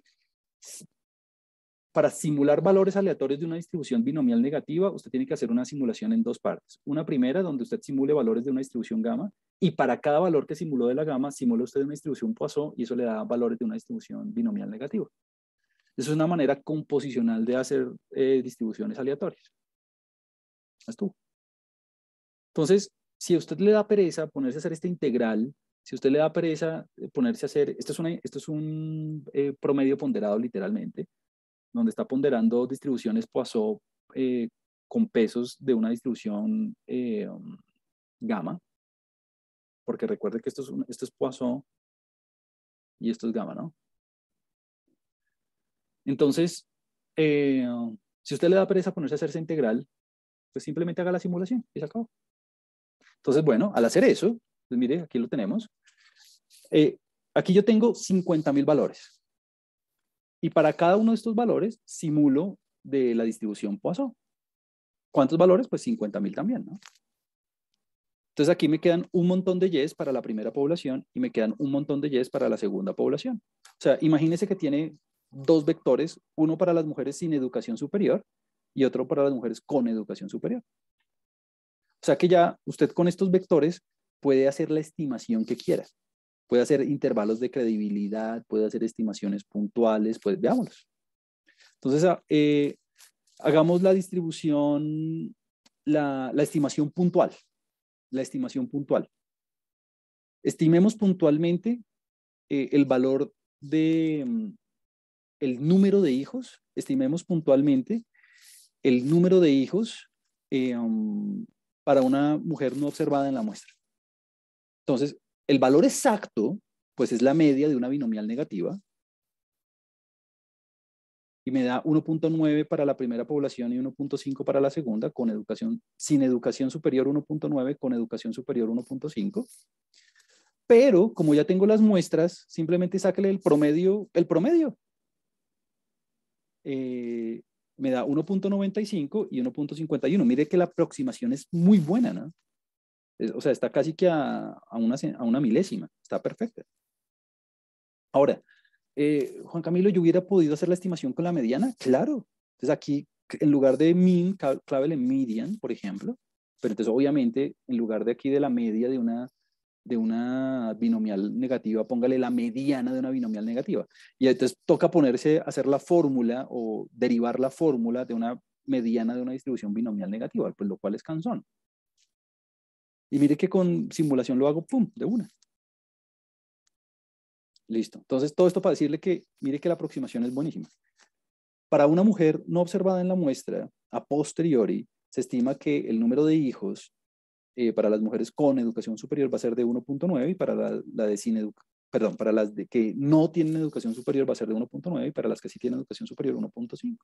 para simular valores aleatorios de una distribución binomial negativa, usted tiene que hacer una simulación en dos partes. Una primera, donde usted simule valores de una distribución gamma, y para cada valor que simuló de la gama, simula usted una distribución Poisson, y eso le da valores de una distribución binomial negativa. Eso es una manera composicional de hacer distribuciones aleatorias. Estuvo. Entonces, si a usted le da pereza ponerse a hacer esta integral, si a usted le da pereza ponerse a hacer, esto es un promedio ponderado literalmente, donde está ponderando distribuciones Poisson con pesos de una distribución gamma, porque recuerde que esto es Poisson y esto es gamma, ¿no? Entonces, si usted le da pereza ponerse a hacer esa integral, pues simplemente haga la simulación y se acabó. Entonces, bueno, al hacer eso, pues mire, aquí lo tenemos. Aquí yo tengo 50.000 valores. Y para cada uno de estos valores, simulo de la distribución Poisson. ¿Cuántos valores? Pues 50.000 también, ¿no? Entonces aquí me quedan un montón de Y's para la primera población y me quedan un montón de Y's para la segunda población. O sea, imagínese que tiene dos vectores, uno para las mujeres sin educación superior y otro para las mujeres con educación superior. O sea que ya usted con estos vectores puede hacer la estimación que quiera. Puede hacer intervalos de credibilidad, puede hacer estimaciones puntuales, pues veámoslos. Entonces, hagamos la distribución, la estimación puntual. La estimación puntual. Estimemos puntualmente el valor de el número de hijos. Estimemos puntualmente el número de hijos para una mujer no observada en la muestra. Entonces, el valor exacto, pues es la media de una binomial negativa. Y me da 1.9 para la primera población y 1.5 para la segunda, con educación, sin educación superior 1.9, con educación superior 1.5. Pero como ya tengo las muestras, simplemente sáquele el promedio. Me da 1.95 y 1.51. Mire que la aproximación es muy buena, ¿no? O sea, está casi que a una milésima. Está perfecta. Ahora, Juan Camilo, ¿yo hubiera podido hacer la estimación con la mediana? Claro. Entonces aquí, en lugar de mean, clávele en median, por ejemplo. Pero entonces, obviamente, en lugar de aquí de la media de una binomial negativa, póngale la mediana de una binomial negativa. Y entonces toca ponerse a hacer la fórmula o derivar la fórmula de una mediana de una distribución binomial negativa, pues lo cual es cansón. Y mire que con simulación lo hago, pum, de una. Listo. Entonces, todo esto para decirle que, mire que la aproximación es buenísima. Para una mujer no observada en la muestra, a posteriori, se estima que el número de hijos para las mujeres con educación superior va a ser de 1.9 y para para las de que no tienen educación superior va a ser de 1.9 y para las que sí tienen educación superior 1.5.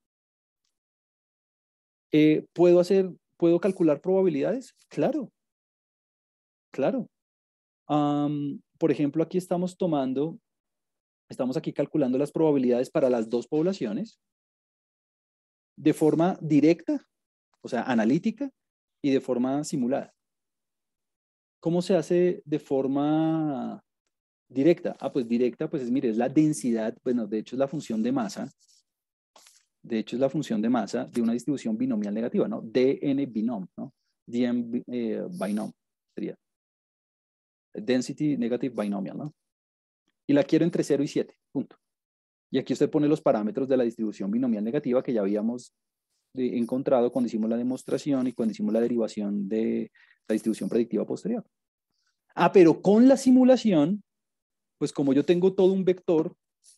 ¿Puedo calcular probabilidades? Claro, claro. Por ejemplo, aquí estamos aquí calculando las probabilidades para las dos poblaciones de forma directa, o sea, analítica, y de forma simulada. ¿Cómo se hace de forma directa? Pues directa, pues mire, es la densidad, bueno, de hecho es la función de masa. De hecho es la función de masa de una distribución binomial negativa, ¿no? dn binom, ¿no? dn binom sería. Density negative binomial, ¿no? y la quiero entre 0 y 7, punto. Y aquí usted pone los parámetros de la distribución binomial negativa que ya habíamos encontrado cuando hicimos la demostración y cuando hicimos la derivación de la distribución predictiva posterior. Ah, pero con la simulación, pues como yo tengo todo un vector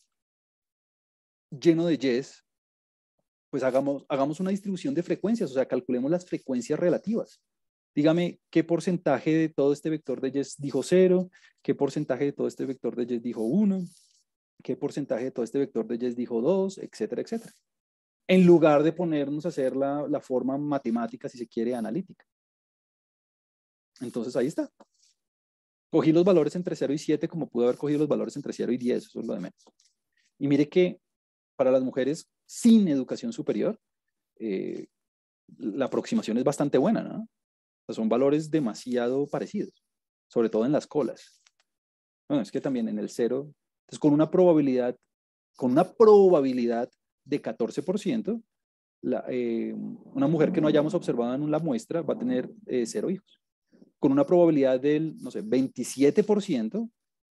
lleno de Y's, pues hagamos una distribución de frecuencias, o sea, calculemos las frecuencias relativas. Dígame qué porcentaje de todo este vector de Y's dijo 0, qué porcentaje de todo este vector de Y's dijo 1, qué porcentaje de todo este vector de Y's dijo 2, etcétera, etcétera. En lugar de ponernos a hacer la forma matemática, si se quiere, analítica. Entonces ahí está. Cogí los valores entre 0 y 7 como pude haber cogido los valores entre 0 y 10, eso es lo de menos. Y mire que para las mujeres sin educación superior, la aproximación es bastante buena, ¿no? O sea, son valores demasiado parecidos, sobre todo en las colas. Bueno, es que también en el 0, entonces con una probabilidad de 14%, una mujer que no hayamos observado en la muestra va a tener 0 hijos. Con una probabilidad del, no sé, 27%,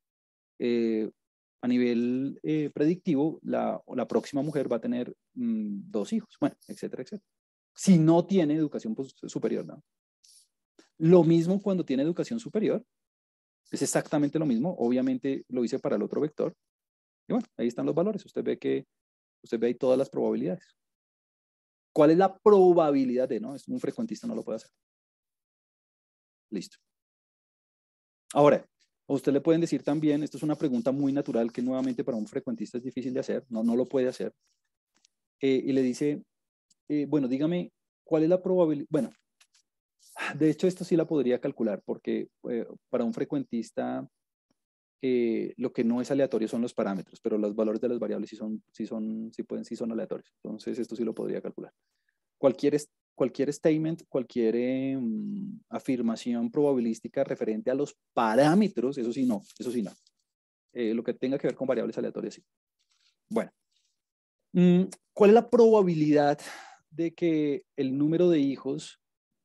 a nivel predictivo, la próxima mujer va a tener 2 hijos, bueno, etcétera, etcétera. Si no tiene educación superior, ¿no? Lo mismo cuando tiene educación superior, es exactamente lo mismo, obviamente lo hice para el otro vector, y bueno, ahí están los valores, usted ve ahí todas las probabilidades. ¿Cuál es la probabilidad de, no? Es un frecuentista, no lo puede hacer. Listo. Ahora, a usted le pueden decir también, esto es una pregunta muy natural que nuevamente para un frecuentista es difícil de hacer, no lo puede hacer, y le dice, bueno, dígame, ¿cuál es la probabilidad? Bueno, de hecho esto sí la podría calcular porque para un frecuentista lo que no es aleatorio son los parámetros, pero los valores de las variables sí son aleatorios. Entonces esto sí lo podría calcular. Cualquier statement, cualquier afirmación probabilística referente a los parámetros, eso sí no. Lo que tenga que ver con variables aleatorias, sí. Bueno, ¿cuál es la probabilidad de que el número de hijos,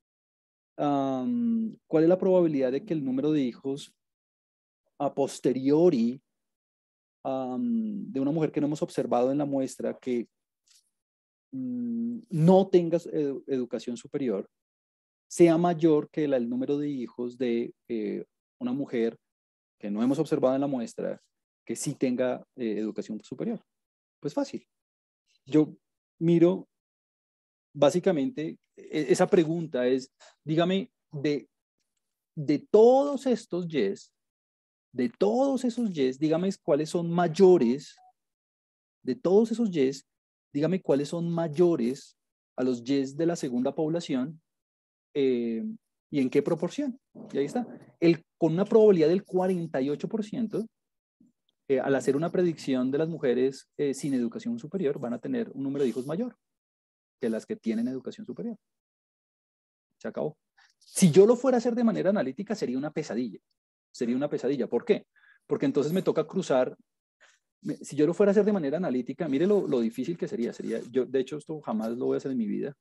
cuál es la probabilidad de que el número de hijos a posteriori de una mujer que no hemos observado en la muestra que no tenga educación superior sea mayor que el número de hijos de una mujer que no hemos observado en la muestra que sí tenga educación superior? Pues fácil. Yo miro, básicamente, esa pregunta es, dígame, de todos estos yes, de todos esos yes, dígame cuáles son mayores, de todos esos yes, dígame cuáles son mayores a los yes de la segunda población y en qué proporción. Y ahí está. Con una probabilidad del 48%, al hacer una predicción de las mujeres sin educación superior, van a tener un número de hijos mayor que las que tienen educación superior. Se acabó. Si yo lo fuera a hacer de manera analítica, sería una pesadilla. Sería una pesadilla. ¿Por qué? Porque entonces me toca cruzar. Si yo lo fuera a hacer de manera analítica, mire lo difícil que sería. Yo, de hecho, esto jamás lo voy a hacer en mi vida.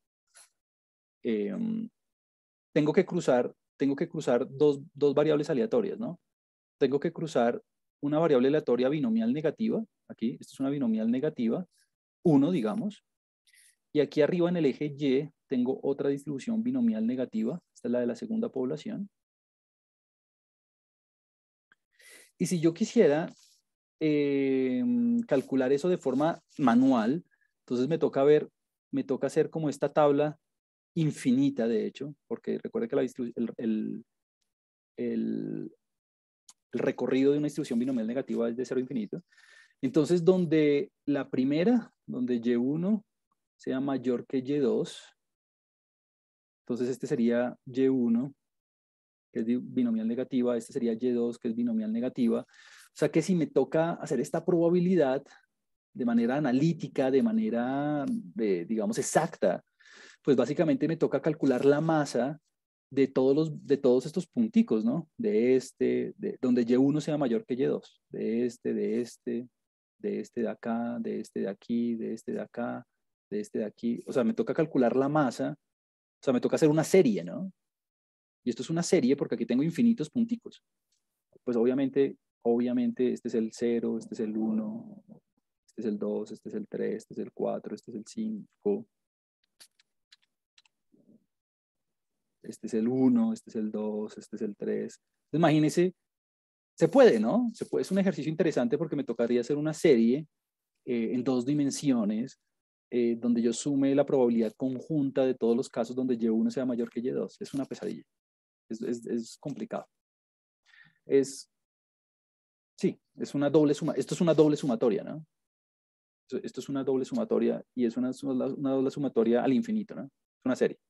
Tengo que cruzar dos variables aleatorias, ¿no? Tengo que cruzar una variable aleatoria binomial negativa. Aquí, esto es una binomial negativa. 1, digamos. Y aquí arriba en el eje Y tengo otra distribución binomial negativa. Esta es la de la segunda población. Y si yo quisiera calcular eso de forma manual, entonces me toca hacer como esta tabla infinita, de hecho, porque recuerde que el recorrido de una distribución binomial negativa es de 0 a infinito. Entonces, donde la primera, donde Y1 sea mayor que Y2, entonces este sería Y1, que es binomial negativa, este sería Y2, que es binomial negativa. O sea que si me toca hacer esta probabilidad de manera analítica, de manera, digamos, exacta, pues básicamente me toca calcular la masa de todos estos punticos, ¿no? Donde Y1 sea mayor que Y2, de este de acá, de este de aquí, de este de acá, de este de aquí. O sea, me toca calcular la masa, o sea, me toca hacer una serie, ¿no? Y esto es una serie porque aquí tengo infinitos punticos. Pues obviamente Obviamente este es el 0, este es el 1, este es el 2, este es el 3, este es el 4, este es el 5, este es el 1, este es el 2, este es el 3. Imagínense, se puede, ¿no? Se puede, es un ejercicio interesante porque me tocaría hacer una serie en 2 dimensiones donde yo sume la probabilidad conjunta de todos los casos donde Y1 sea mayor que Y2. Es una pesadilla. Es complicado. Sí, es una doble suma. Esto es una doble sumatoria, ¿no? Esto es una doble sumatoria y es una doble sumatoria al infinito, ¿no? Es una serie.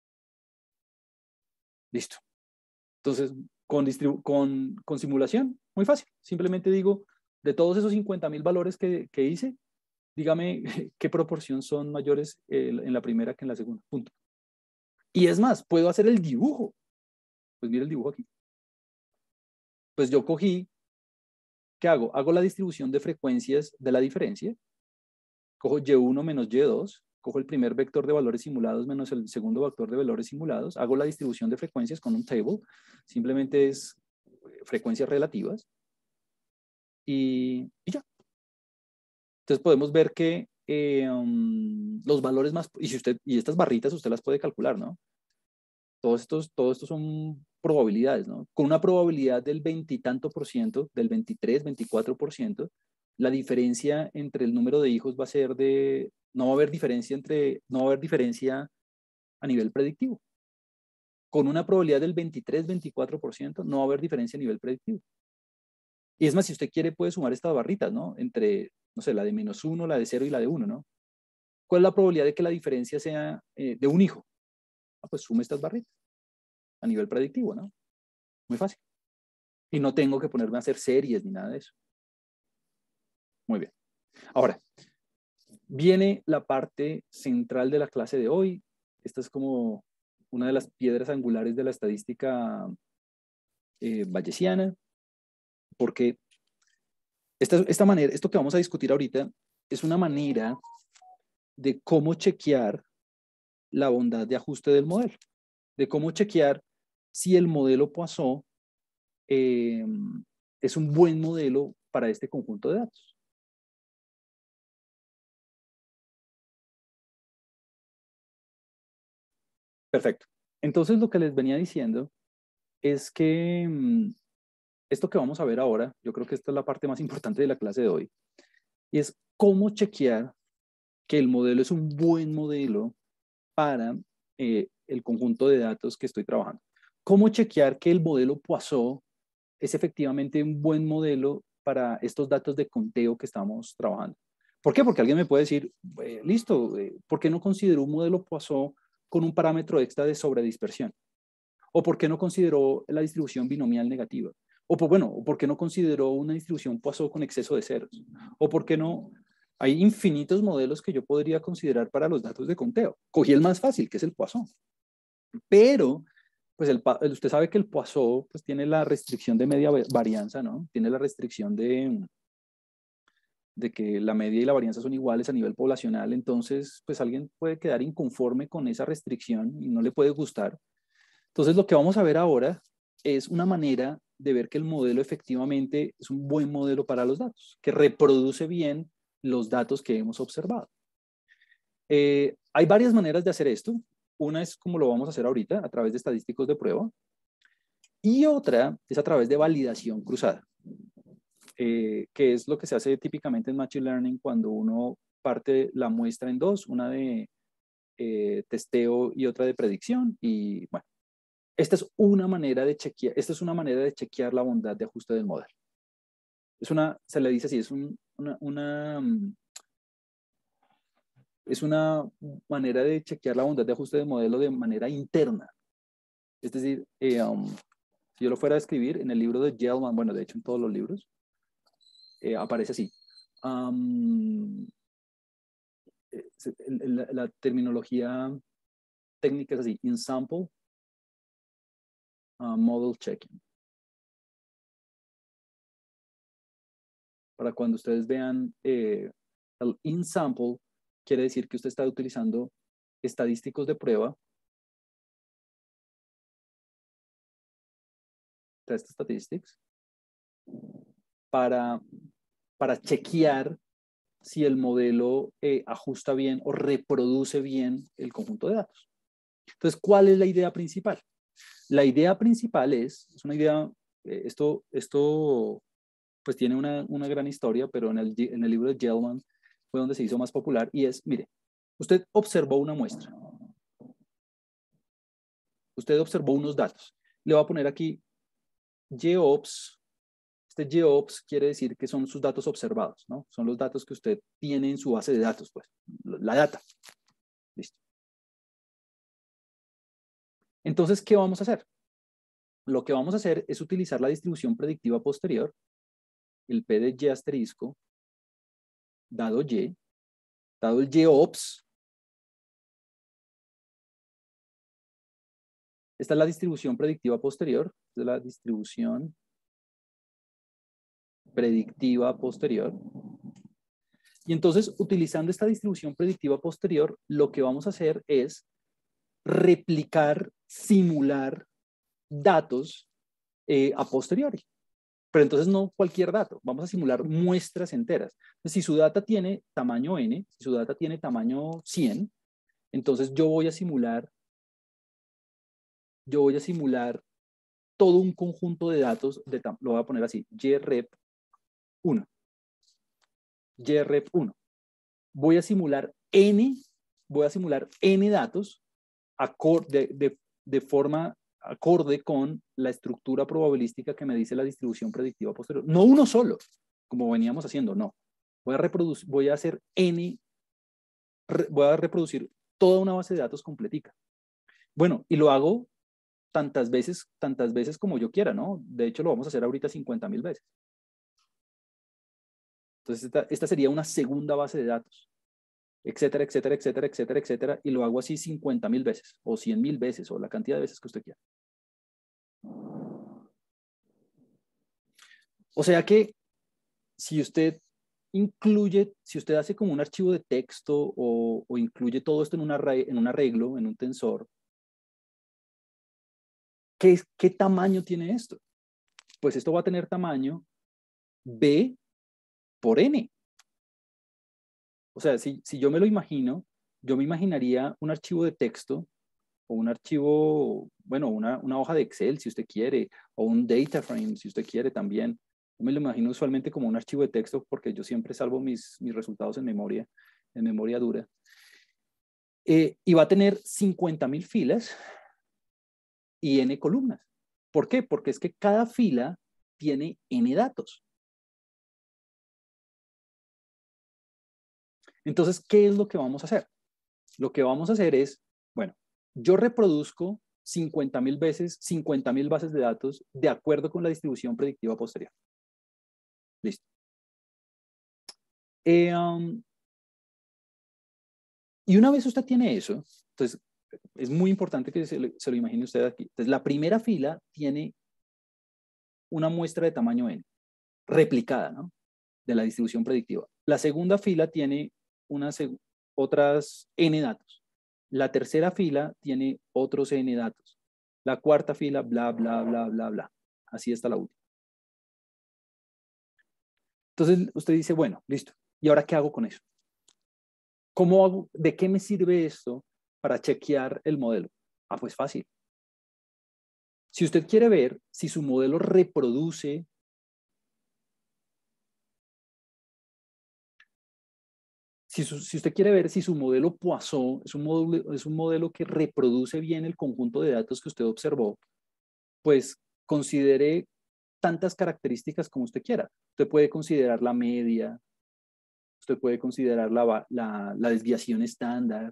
Listo. Entonces, con simulación, muy fácil. Simplemente digo, de todos esos 50.000 valores que hice, dígame qué proporción son mayores en la primera que en la segunda. Punto. Y es más, puedo hacer el dibujo. Pues mira el dibujo aquí. Pues yo cogí, ¿qué hago? Hago la distribución de frecuencias de la diferencia. Cojo Y1 menos Y2. Cojo el primer vector de valores simulados menos el segundo vector de valores simulados. Hago la distribución de frecuencias con un table. Simplemente es frecuencias relativas. Y ya. Entonces podemos ver que los valores más, y estas barritas usted las puede calcular, ¿no? Todos estos son probabilidades, ¿no? Con una probabilidad del veintitanto por ciento, del 23, 24%, la diferencia entre el número de hijos va a ser no va a haber diferencia a nivel predictivo. Con una probabilidad del 23, 24%, no va a haber diferencia a nivel predictivo. Y es más, si usted quiere, puede sumar estas barritas, ¿no? Entre, no sé, la de -1, la de 0 y la de 1, ¿no? ¿Cuál es la probabilidad de que la diferencia sea de un hijo? Pues sume estas barritas a nivel predictivo, ¿no? Muy fácil. Y no tengo que ponerme a hacer series ni nada de eso. Muy bien. Ahora, viene la parte central de la clase de hoy. Esta es como una de las piedras angulares de la estadística bayesiana, porque esta manera, esto que vamos a discutir ahorita, es una manera de cómo chequear la bondad de ajuste del modelo, de cómo chequear si el modelo Poisson es un buen modelo para este conjunto de datos. Perfecto. Entonces, lo que les venía diciendo es que esto que vamos a ver ahora, yo creo que esta es la parte más importante de la clase de hoy, y es cómo chequear que el modelo es un buen modelo para el conjunto de datos que estoy trabajando. Cómo chequear que el modelo Poisson es efectivamente un buen modelo para estos datos de conteo que estamos trabajando. ¿Por qué? Porque alguien me puede decir, listo, ¿por qué no considero un modelo Poisson con un parámetro extra de sobredispersión? ¿O por qué no consideró la distribución binomial negativa? O ¿por qué no consideró una distribución Poisson con exceso de ceros? ¿O por qué no? Hay infinitos modelos que yo podría considerar para los datos de conteo. Cogí el más fácil, que es el Poisson. Pero, pues usted sabe que el Poisson pues, tiene la restricción de media varianza, ¿no? Tiene la restricción de que la media y la varianza son iguales a nivel poblacional. Entonces, pues alguien puede quedar inconforme con esa restricción y no le puede gustar. Entonces, lo que vamos a ver ahora es una manera de ver que el modelo efectivamente es un buen modelo para los datos, que reproduce bien los datos que hemos observado. Hay varias maneras de hacer esto. Una es como lo vamos a hacer ahorita, a través de estadísticos de prueba. Y otra es a través de validación cruzada, que es lo que se hace típicamente en Machine Learning cuando uno parte la muestra en dos, una de testeo y otra de predicción. Y bueno, esta es una manera de chequear la bondad de ajuste del modelo. Se le dice así, es una manera de chequear la bondad de ajuste del modelo de manera interna. Es decir, si yo lo fuera a escribir en el libro de Gell-Mann, bueno, de hecho en todos los libros, aparece así. La terminología técnica es así, in sample, model checking. Para cuando ustedes vean el in sample, quiere decir que usted está utilizando estadísticos de prueba, test statistics, para, para chequear si el modelo ajusta bien o reproduce bien el conjunto de datos. Entonces, ¿cuál es la idea principal? La idea principal es una idea, esto pues tiene una gran historia, pero en el libro de Gell-Mann fue donde se hizo más popular, y es, mire, usted observó una muestra. Usted observó unos datos. Le voy a poner aquí GEOBS. Este GEOBS quiere decir que son sus datos observados, ¿no? Son los datos que usted tiene en su base de datos, pues, la data. Listo. Entonces, ¿qué vamos a hacer? Lo que vamos a hacer es utilizar la distribución predictiva posterior, el P de Y asterisco, dado Y, dado el GEOBS. Esta es la distribución predictiva posterior, esta es la distribución predictiva posterior. Y entonces, utilizando esta distribución predictiva posterior, lo que vamos a hacer es replicar, simular datos a posteriori. Pero entonces no cualquier dato, vamos a simular muestras enteras. Entonces, si su data tiene tamaño n, si su data tiene tamaño 100, entonces yo voy a simular todo un conjunto de datos, lo voy a poner así, yrep1. yrep1. Voy a simular n datos de forma acorde con la estructura probabilística que me dice la distribución predictiva posterior. No uno solo, como veníamos haciendo, no. Voy a reproducir toda una base de datos completica. Bueno, y lo hago tantas veces como yo quiera, ¿no? De hecho, lo vamos a hacer ahorita 50,000 veces. Entonces, esta sería una segunda base de datos, etcétera, etcétera, etcétera, etcétera, etcétera, y lo hago así 50,000 veces, o 100,000 veces, o la cantidad de veces que usted quiera. O sea que si usted hace como un archivo de texto o incluye todo esto en un arreglo, en un tensor, ¿qué tamaño tiene esto? Pues esto va a tener tamaño B por N. O sea, si yo me lo imagino, yo me imaginaría un archivo de texto o un archivo, bueno, una hoja de Excel si usted quiere, o un data frame si usted quiere también. Yo me lo imagino usualmente como un archivo de texto porque yo siempre salvo mis resultados en memoria dura. Y va a tener 50,000 filas y n columnas. ¿Por qué? Porque es que cada fila tiene n datos. Entonces, ¿qué es lo que vamos a hacer? Lo que vamos a hacer es, bueno, yo reproduzco 50,000 veces 50,000 bases de datos de acuerdo con la distribución predictiva posterior. Listo. Y una vez usted tiene eso, entonces es muy importante que se lo imagine usted aquí. Entonces, la primera fila tiene una muestra de tamaño n, replicada, ¿no? De la distribución predictiva. La segunda fila tiene otras n datos. La tercera fila tiene otros n datos. La cuarta fila, bla, bla, bla, bla, bla. Así está la última. Entonces usted dice, bueno, listo. ¿Y ahora qué hago con eso? ¿Cómo hago? ¿De qué me sirve esto para chequear el modelo? Ah, pues fácil. Si usted quiere ver si su modelo reproduce si usted quiere ver si su modelo Poisson es un modelo que reproduce bien el conjunto de datos que usted observó, pues considere tantas características como usted quiera. Usted puede considerar la media, usted puede considerar la desviación estándar,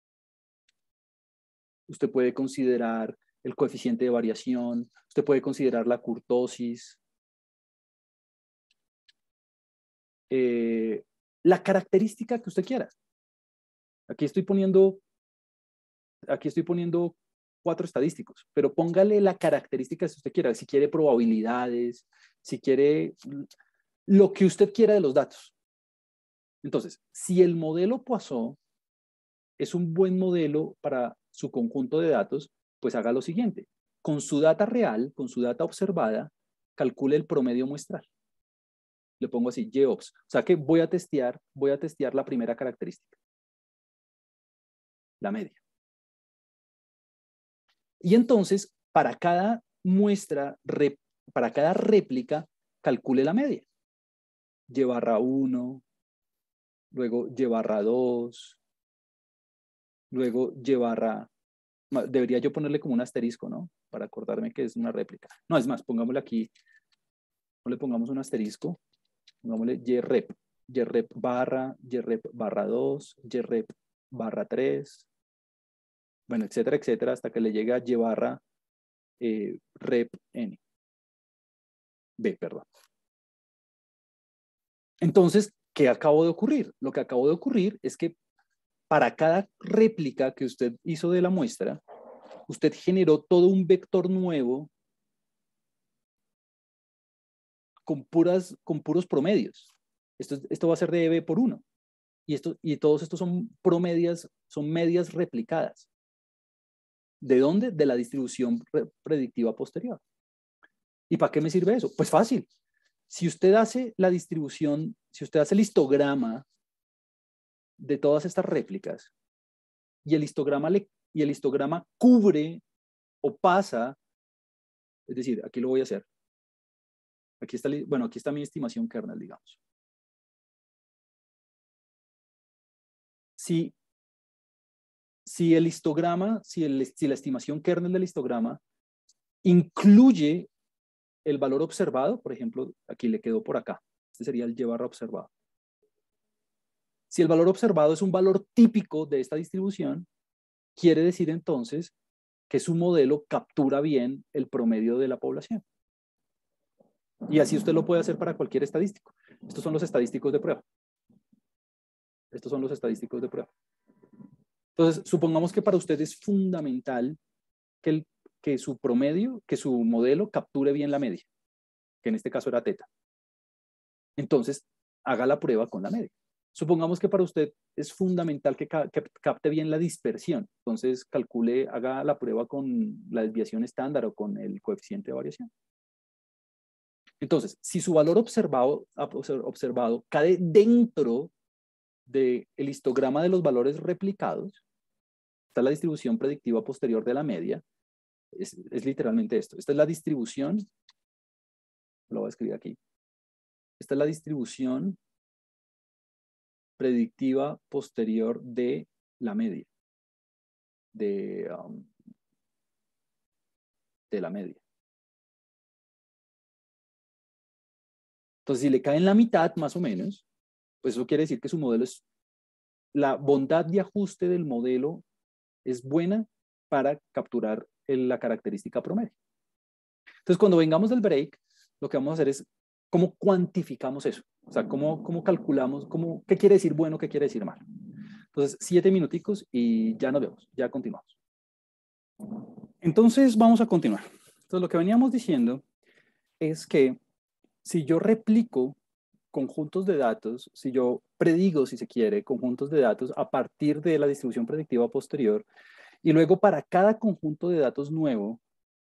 usted puede considerar el coeficiente de variación, usted puede considerar la kurtosis, la característica que usted quiera. Aquí estoy poniendo 4 estadísticos, pero póngale la característica si usted quiera, si quiere probabilidades, si quiere lo que usted quiera de los datos. Entonces, si el modelo Poisson es un buen modelo para su conjunto de datos, pues haga lo siguiente. Con su data real, con su data observada, calcule el promedio muestral. Le pongo así, YOPS. O sea que voy a testear la primera característica, la media. Y entonces, para cada muestra, para cada réplica, calcule la media. Y/1, luego Y/2, luego Y/, debería yo ponerle como un asterisco, ¿no? Para acordarme que es una réplica. No, es más, pongámosle aquí, no le pongamos un asterisco, pongámosle YREP, YREP barra, YREP /2, YREP /3, bueno, etcétera, etcétera, hasta que le llegue a Y/, rep n. B, perdón. Entonces, ¿qué acabó de ocurrir? Lo que acabó de ocurrir es que para cada réplica que usted hizo de la muestra, usted generó todo un vector nuevo con puros promedios. Esto va a ser de EB/1. Y todos estos son promedias, son medias replicadas. ¿De dónde? De la distribución predictiva posterior. ¿Y para qué me sirve eso? Pues fácil. Si usted hace la distribución, si usted hace el histograma de todas estas réplicas y el histograma cubre o pasa, es decir, aquí lo voy a hacer. Aquí está, bueno, aquí está mi estimación kernel, digamos. Si el histograma, si la estimación kernel del histograma incluye el valor observado, por ejemplo, aquí le quedó por acá. Este sería el Y/observado. Si el valor observado es un valor típico de esta distribución, quiere decir entonces que su modelo captura bien el promedio de la población. Y así usted lo puede hacer para cualquier estadístico. Estos son los estadísticos de prueba. Estos son los estadísticos de prueba. Entonces, supongamos que para usted es fundamental que su promedio, que su modelo capture bien la media, que en este caso era teta. Entonces, haga la prueba con la media. Supongamos que para usted es fundamental que capte bien la dispersión. Entonces, haga la prueba con la desviación estándar o con el coeficiente de variación. Entonces, si su valor observado cae dentro del histograma de los valores replicados, está la distribución predictiva posterior de la media, es literalmente esto. Esta es la distribución, lo voy a escribir aquí. Esta es la distribución predictiva posterior de la media, de la media. Entonces, si le cae en la mitad, más o menos, pues eso quiere decir que su modelo la bondad de ajuste del modelo es buena para capturar la característica promedio. Entonces, cuando vengamos del break, lo que vamos a hacer es cómo cuantificamos eso. O sea, cómo calculamos, qué quiere decir bueno, qué quiere decir malo. Entonces, 7 minuticos y ya nos vemos, ya continuamos. Entonces, vamos a continuar. Entonces, lo que veníamos diciendo es que si yo replico conjuntos de datos, si yo predigo, si se quiere, conjuntos de datos a partir de la distribución predictiva posterior, y luego para cada conjunto de datos nuevo,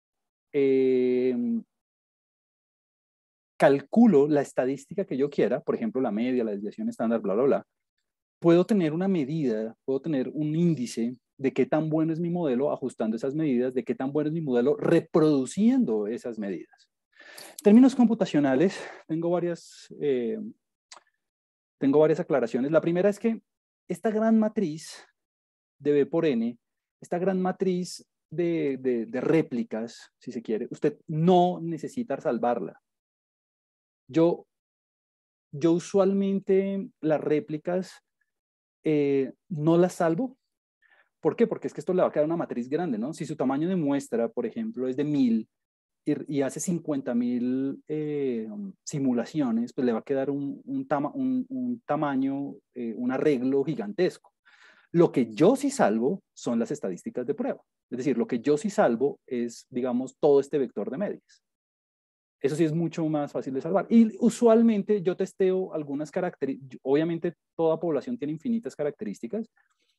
calculo la estadística que yo quiera, por ejemplo, la media, la desviación estándar, bla, bla, bla, puedo tener una medida, puedo tener un índice de qué tan bueno es mi modelo ajustando esas medidas, de qué tan bueno es mi modelo reproduciendo esas medidas. En términos computacionales, tengo varias aclaraciones. La primera es que esta gran matriz de B por N, esta gran matriz de réplicas, si se quiere, usted no necesita salvarla. Yo usualmente las réplicas no las salvo. ¿Por qué? Porque es que esto le va a quedar una matriz grande, ¿no? Si su tamaño de muestra, por ejemplo, es de 1000 y hace 50,000 simulaciones, pues le va a quedar un tamaño, un arreglo gigantesco. Lo que yo sí salvo son las estadísticas de prueba. Es decir, lo que yo sí salvo es, digamos, todo este vector de medias. Eso sí es mucho más fácil de salvar. Y usualmente yo testeo algunas características. Obviamente toda población tiene infinitas características.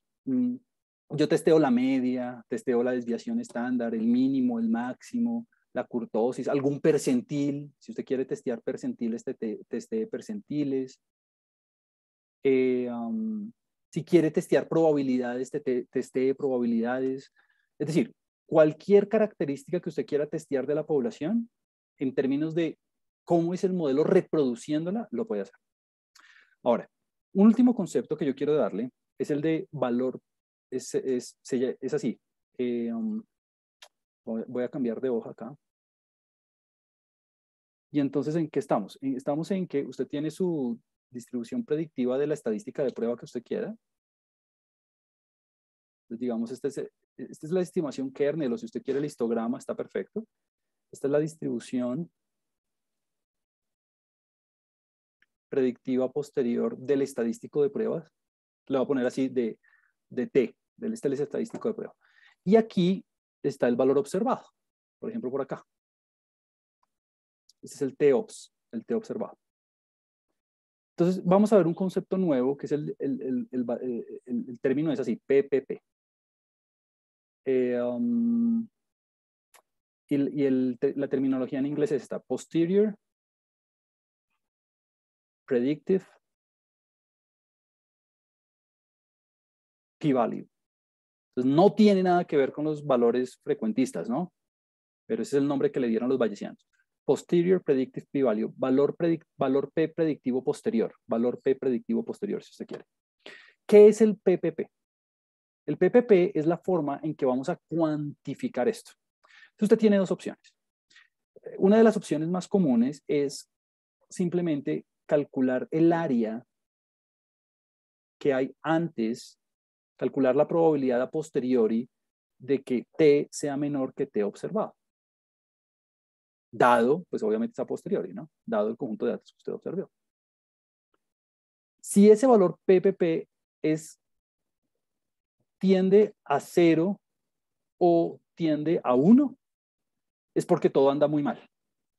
Yo testeo la media, testeo la desviación estándar, el mínimo, el máximo, la kurtosis, algún percentil, si usted quiere testear percentiles, testee percentiles. Si quiere testear probabilidades, testee probabilidades. Es decir, cualquier característica que usted quiera testear de la población, en términos de cómo es el modelo reproduciéndola, lo puede hacer. Ahora, un último concepto que yo quiero darle es el de valor. Es así. Voy a cambiar de hoja acá. Y entonces, ¿en qué estamos? Estamos en que usted tiene su distribución predictiva de la estadística de prueba que usted quiera. Entonces, digamos, esta es la estimación kernel, o si usted quiere el histograma, está perfecto. Esta es la distribución predictiva posterior del estadístico de pruebas. Le voy a poner así de T, del estadístico de prueba. Y aquí está el valor observado. Por ejemplo, por acá. Este es el T-OBS, el T observado. Entonces, vamos a ver un concepto nuevo, que es el término es así, PPP. La terminología en inglés es esta: Posterior Predictive P-Value. Entonces, no tiene nada que ver con los valores frecuentistas, ¿no? Pero ese es el nombre que le dieron los bayesianos. Posterior Predictive P-Value, valor P predictivo posterior, valor P predictivo posterior, si usted quiere. ¿Qué es el PPP? El PPP es la forma en que vamos a cuantificar esto. Entonces, usted tiene dos opciones. Una de las opciones más comunes es simplemente calcular el área que hay antes, calcular la probabilidad a posteriori de que T sea menor que T observado. Dado, pues obviamente es a posteriori, ¿no? Dado el conjunto de datos que usted observó. Si ese valor PPP tiende a 0 o tiende a 1, es porque todo anda muy mal.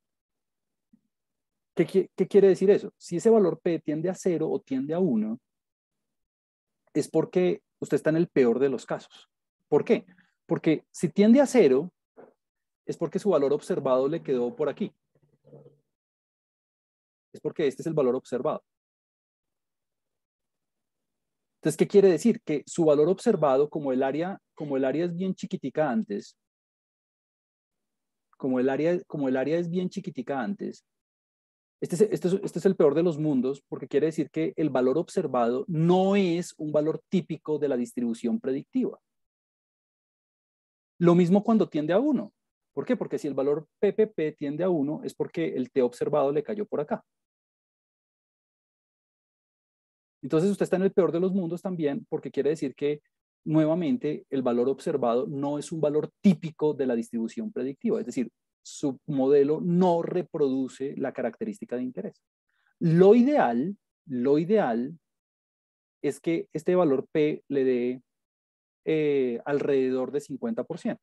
¿Qué quiere decir eso? Si ese valor P tiende a 0 o tiende a 1, es porque usted está en el peor de los casos. ¿Por qué? Porque si tiende a 0, es porque su valor observado le quedó por aquí. Es porque este es el valor observado. Entonces, ¿qué quiere decir? Que su valor observado, como el área es bien chiquitica antes, como el área es bien chiquitica antes, este es el peor de los mundos, porque quiere decir que el valor observado no es un valor típico de la distribución predictiva. Lo mismo cuando tiende a 1. ¿Por qué? Porque si el valor PPP tiende a 1, es porque el T observado le cayó por acá. Entonces usted está en el peor de los mundos también, porque quiere decir que nuevamente el valor observado no es un valor típico de la distribución predictiva. Es decir, su modelo no reproduce la característica de interés. Lo ideal es que este valor P le dé alrededor de 50%.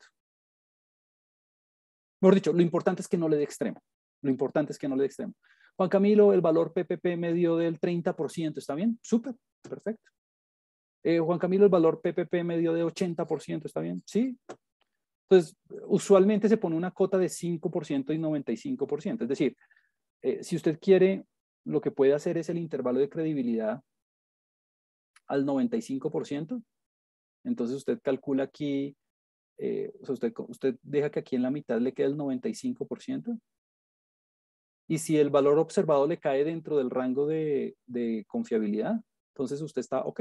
Mejor dicho, lo importante es que no le dé extremo. Lo importante es que no le dé extremo. Juan Camilo, el valor PPP me dio del 30%, ¿está bien? Súper, perfecto. Juan Camilo, el valor PPP me dio de 80%, ¿está bien? Sí. Entonces, usualmente se pone una cota de 5% y 95%. Es decir, si usted quiere, lo que puede hacer es el intervalo de credibilidad al 95%. Entonces, usted calcula aquí, o sea, usted deja que aquí en la mitad le quede el 95%. Y si el valor observado le cae dentro del rango de confiabilidad, entonces usted está ok.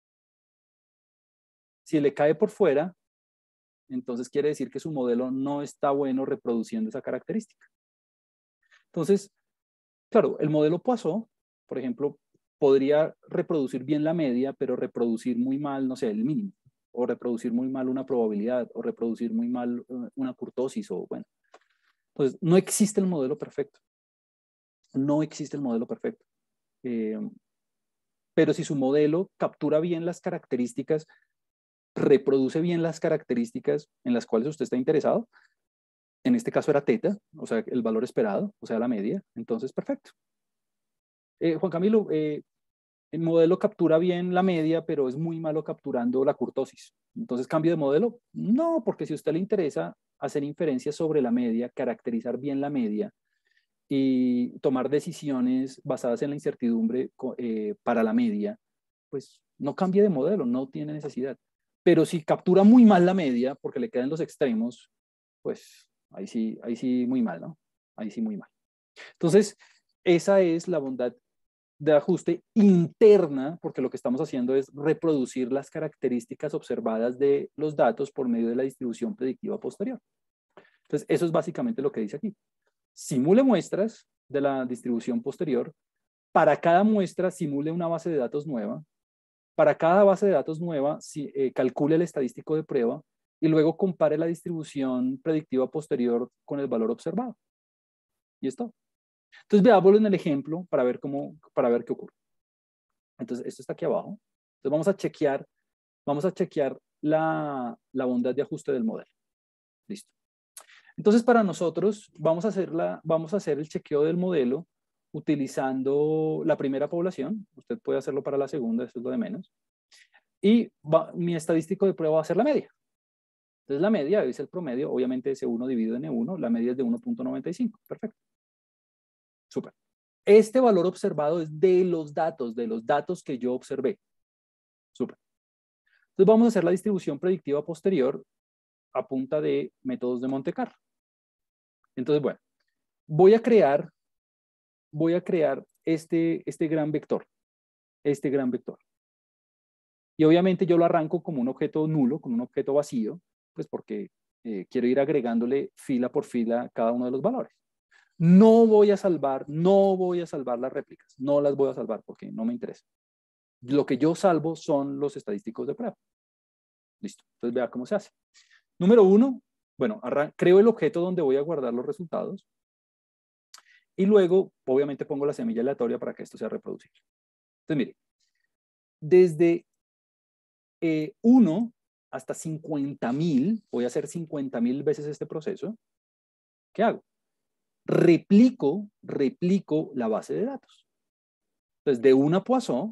Si le cae por fuera, entonces quiere decir que su modelo no está bueno reproduciendo esa característica. Entonces, claro, el modelo Poisson, por ejemplo, podría reproducir bien la media, pero reproducir muy mal, no sé, el mínimo, o reproducir muy mal una probabilidad, o reproducir muy mal una kurtosis, o bueno. Entonces, no existe el modelo perfecto. No existe el modelo perfecto. Pero si su modelo captura bien las características, reproduce bien las características en las cuales usted está interesado, en este caso era teta, o sea, el valor esperado, o sea, la media, entonces perfecto. Juan Camilo, El modelo captura bien la media, pero es muy malo capturando la kurtosis. Entonces, ¿cambio de modelo? No, porque si a usted le interesa hacer inferencias sobre la media, caracterizar bien la media y tomar decisiones basadas en la incertidumbre para la media, pues no cambie de modelo, no tiene necesidad. Pero si captura muy mal la media, porque le quedan los extremos, pues ahí sí muy mal, ¿no? Ahí sí muy mal. Entonces, esa es la bondad de ajuste interna, porque lo que estamos haciendo es reproducir las características observadas de los datos por medio de la distribución predictiva posterior. Entonces, eso es básicamente lo que dice aquí. Simule muestras de la distribución posterior. Para cada muestra, simule una base de datos nueva. Para cada base de datos nueva, calcule el estadístico de prueba y luego compare la distribución predictiva posterior con el valor observado. Y esto. Entonces, veámoslo en el ejemplo para ver qué ocurre. Entonces, esto está aquí abajo. Entonces, vamos a chequear la bondad de ajuste del modelo. Listo. Entonces, para nosotros, vamos a hacer el chequeo del modelo utilizando la primera población. Usted puede hacerlo para la segunda, eso es lo de menos. Y mi estadístico de prueba va a ser la media. Entonces, la media es el promedio, obviamente S1 dividido en E1, la media es de 1.95. Perfecto. Súper. Este valor observado es de los datos que yo observé. Súper. Entonces vamos a hacer la distribución predictiva posterior a punta de métodos de Monte Carlo. Entonces, bueno, voy a crear este gran vector. Y obviamente yo lo arranco como un objeto nulo, como un objeto vacío, pues porque quiero ir agregándole fila por fila cada uno de los valores. No voy a salvar las réplicas, no las voy a salvar porque no me interesa. Lo que yo salvo son los estadísticos de prueba. Listo, entonces vea cómo se hace. Número 1, bueno, creo el objeto donde voy a guardar los resultados y luego, obviamente, pongo la semilla aleatoria para que esto sea reproducible. Entonces, mire, desde 1 hasta 50.000, voy a hacer 50.000 veces este proceso. ¿Qué hago? Replico la base de datos. Entonces, de una Poisson,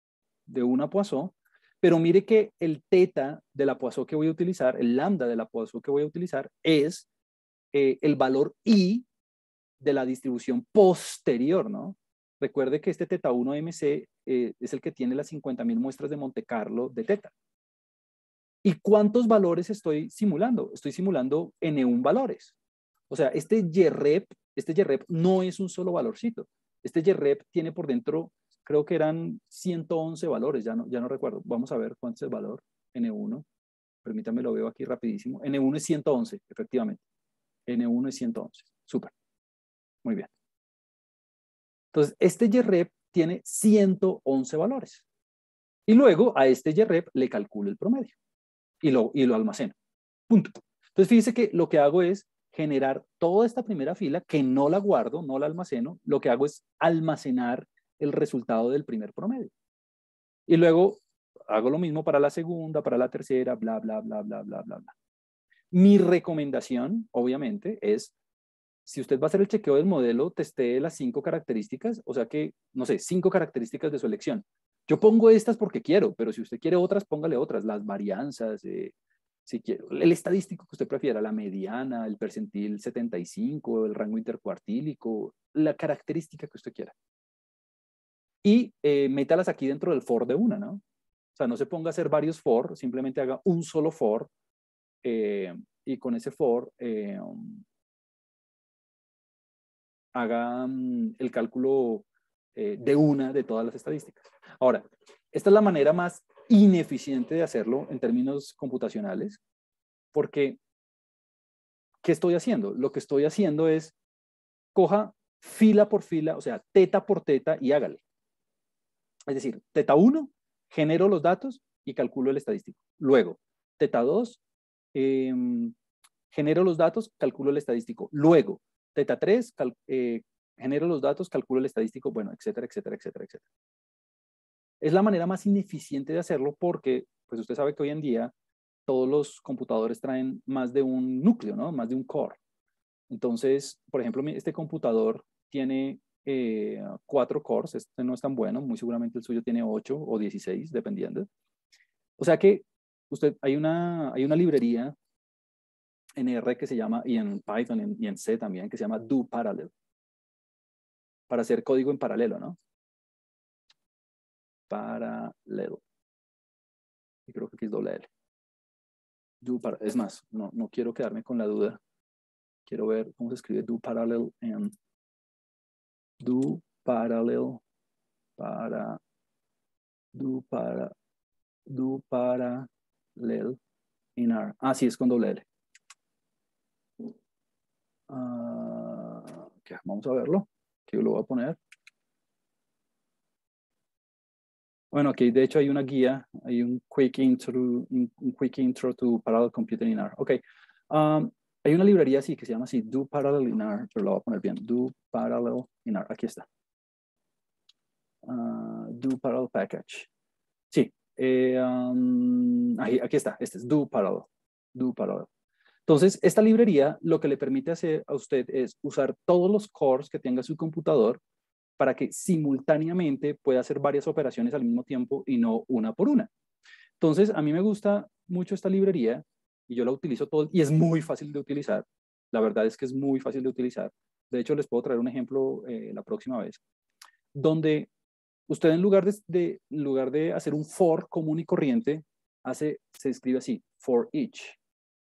pero mire que el teta de la Poisson que voy a utilizar, el lambda de la Poisson que voy a utilizar es el valor I de la distribución posterior, ¿no? Recuerde que este teta 1 MC es el que tiene las 50.000 muestras de Monte Carlo de teta. ¿Y cuántos valores estoy simulando? Estoy simulando N1 valores. O sea, este YREP no es un solo valorcito. Este YREP tiene por dentro, creo que eran 111 valores, ya no recuerdo. Vamos a ver cuánto es el valor N1. Permítame, lo veo aquí rapidísimo. N1 es 111, efectivamente. N1 es 111. Súper. Muy bien. Entonces, este YREP tiene 111 valores. Y luego a este YREP le calculo el promedio y lo almaceno. Punto. Entonces, fíjese que lo que hago es generar toda esta primera fila, que no la guardo, no la almaceno. Lo que hago es almacenar el resultado del primer promedio. Y luego hago lo mismo para la segunda, para la tercera, bla, bla, bla, bla, bla, bla, bla. Mi recomendación, obviamente, es, si usted va a hacer el chequeo del modelo, testee las 5 características, o sea que, no sé, 5 características de su elección. Yo pongo estas porque quiero, pero si usted quiere otras, póngale otras, las varianzas, si quiere, el estadístico que usted prefiera, la mediana, el percentil 75, el rango intercuartílico, la característica que usted quiera. Y métalas aquí dentro del for de una, ¿no? O sea, no se ponga a hacer varios for, simplemente haga un solo for y con ese for haga el cálculo de una de todas las estadísticas. Ahora, esta es la manera más ineficiente de hacerlo en términos computacionales, porque ¿qué estoy haciendo? Lo que estoy haciendo es coja fila por fila, o sea, teta por teta y hágale. Es decir, teta 1, genero los datos y calculo el estadístico. Luego, teta 2, genero los datos, calculo el estadístico. Luego, teta 3, genero los datos, calculo el estadístico, bueno, etcétera, etcétera, etcétera, etcétera. Es la manera más ineficiente de hacerlo porque, pues usted sabe que hoy en día todos los computadores traen más de un núcleo, ¿no? Más de un core. Entonces, por ejemplo, este computador tiene 4 cores, este no es tan bueno, muy seguramente el suyo tiene 8 o 16, dependiendo. O sea que hay una librería en R que se llama, y en Python y en C también, que se llama do parallel, para hacer código en paralelo, ¿no? Paralelo. Y creo que aquí es doble L. Es más, no quiero quedarme con la duda. Quiero ver cómo se escribe do parallel en do parallel do parallel in R. Ah, sí, es con doble L. Okay, vamos a verlo. Aquí lo voy a poner. Bueno, aquí de hecho hay una guía, hay un quick intro to Parallel Computing in R. Ok, hay una librería así que se llama así, do Parallel in R, pero lo voy a poner bien, do Parallel in R, aquí está. Do Parallel Package. Sí, aquí está, este es do Parallel. Entonces, esta librería lo que le permite hacer a usted es usar todos los cores que tenga su computador para que simultáneamente pueda hacer varias operaciones al mismo tiempo y no una por una. Entonces, a mí me gusta mucho esta librería y yo la utilizo todo y es muy fácil de utilizar. La verdad es que es muy fácil de utilizar. De hecho, les puedo traer un ejemplo la próxima vez, donde usted en lugar de hacer un for común y corriente, se escribe así, for each.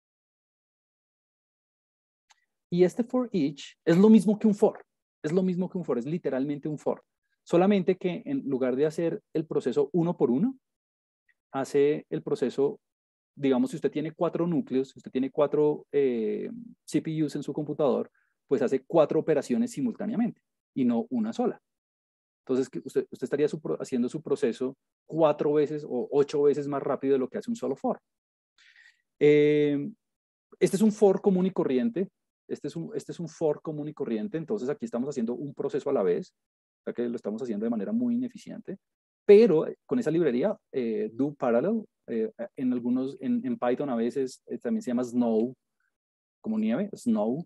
Y este for each es lo mismo que un for. Es lo mismo que un for, es literalmente un for. Solamente que en lugar de hacer el proceso uno por uno, hace el proceso, digamos, si usted tiene 4 núcleos, si usted tiene 4 CPUs en su computador, pues hace 4 operaciones simultáneamente y no una sola. Entonces, usted estaría haciendo su proceso 4 veces o 8 veces más rápido de lo que hace un solo for. Este es un for común y corriente. Este es un for común y corriente. Entonces, aquí estamos haciendo un proceso a la vez, o sea que lo estamos haciendo de manera muy ineficiente. Pero con esa librería, do parallel, en Python a veces también se llama snow, como nieve, snow.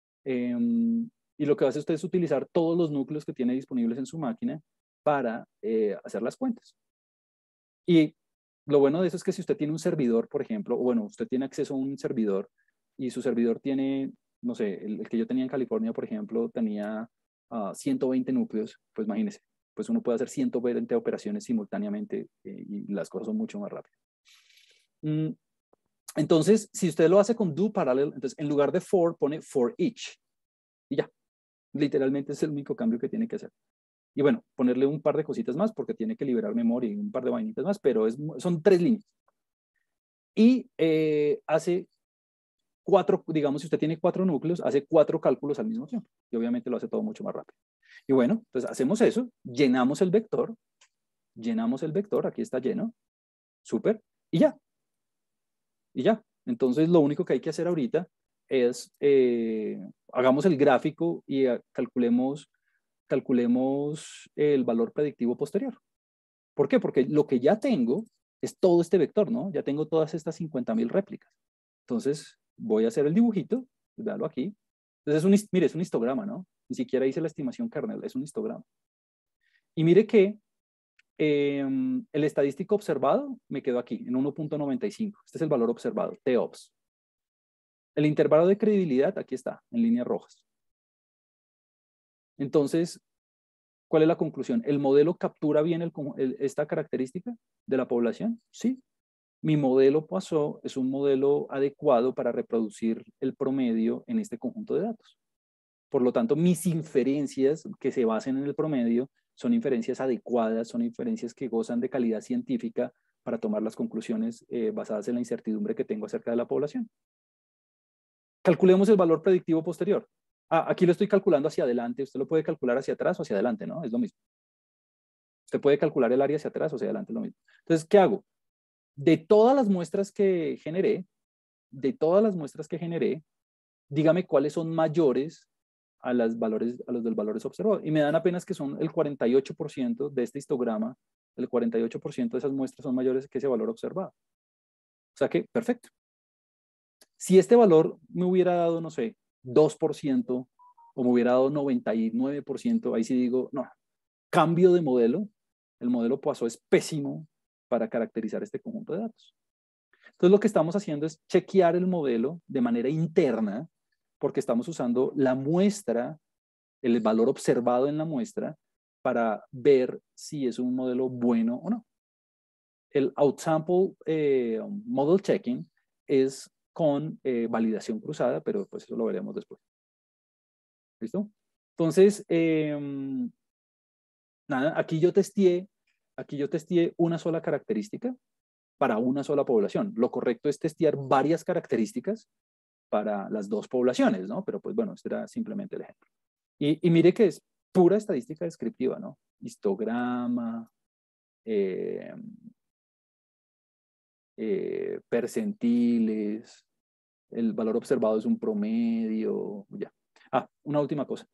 Y lo que hace usted es utilizar todos los núcleos que tiene disponibles en su máquina para hacer las cuentas. Y lo bueno de eso es que si usted tiene un servidor, por ejemplo, o bueno, usted tiene acceso a un servidor y su servidor tiene, no sé, el que yo tenía en California, por ejemplo, tenía 120 núcleos, pues imagínese, pues uno puede hacer 120 operaciones simultáneamente y las cosas son mucho más rápidas. Entonces, si usted lo hace con do parallel, entonces en lugar de for, pone for each. Y ya, literalmente es el único cambio que tiene que hacer. Y bueno, ponerle un par de cositas más porque tiene que liberar memoria y un par de vainitas más, pero son 3 líneas. Y hace 4, digamos, si usted tiene 4 núcleos, hace 4 cálculos al mismo tiempo. Y obviamente lo hace todo mucho más rápido. Y bueno, entonces hacemos eso, llenamos el vector, aquí está lleno, súper, y ya. Y ya. Entonces lo único que hay que hacer ahorita es, hagamos el gráfico y calculemos el valor predictivo posterior. ¿Por qué? Porque lo que ya tengo es todo este vector, ¿no? Ya tengo todas estas 50.000 réplicas. Entonces, voy a hacer el dibujito, véalo aquí. Entonces, mire, es un histograma, ¿no? Ni siquiera hice la estimación kernel, es un histograma. Y mire que el estadístico observado me quedó aquí, en 1.95. Este es el valor observado, TOPS. El intervalo de credibilidad, aquí está, en líneas rojas. Entonces, ¿cuál es la conclusión? ¿El modelo captura bien esta característica de la población? Sí. Mi modelo es un modelo adecuado para reproducir el promedio en este conjunto de datos. Por lo tanto, mis inferencias que se basen en el promedio son inferencias adecuadas, son inferencias que gozan de calidad científica para tomar las conclusiones basadas en la incertidumbre que tengo acerca de la población. Calculemos el valor predictivo posterior. Aquí lo estoy calculando hacia adelante, usted lo puede calcular hacia atrás o hacia adelante, ¿no? Es lo mismo. Usted puede calcular el área hacia atrás o hacia adelante, es lo mismo. Entonces, ¿qué hago? De todas las muestras que generé, dígame cuáles son mayores a los del valores observados. Y me dan apenas que son el 48% de este histograma, el 48% de esas muestras son mayores que ese valor observado. O sea que, perfecto. Si este valor me hubiera dado, no sé, 2%, o me hubiera dado 99%, ahí sí digo, no, cambio de modelo, el modelo Poisson es pésimo para caracterizar este conjunto de datos. Entonces lo que estamos haciendo es chequear el modelo de manera interna, porque estamos usando la muestra, el valor observado en la muestra, para ver si es un modelo bueno o no. El outsample model checking es con validación cruzada, pero pues eso lo veremos después. ¿Listo? Entonces, nada, aquí yo testeé una sola característica para una sola población. Lo correcto es testear varias características para las dos poblaciones, ¿no? Pero pues bueno, este era simplemente el ejemplo. Y mire que es pura estadística descriptiva, ¿no? Histograma, percentiles, el valor observado es un promedio, ya. Ah, una última cosa.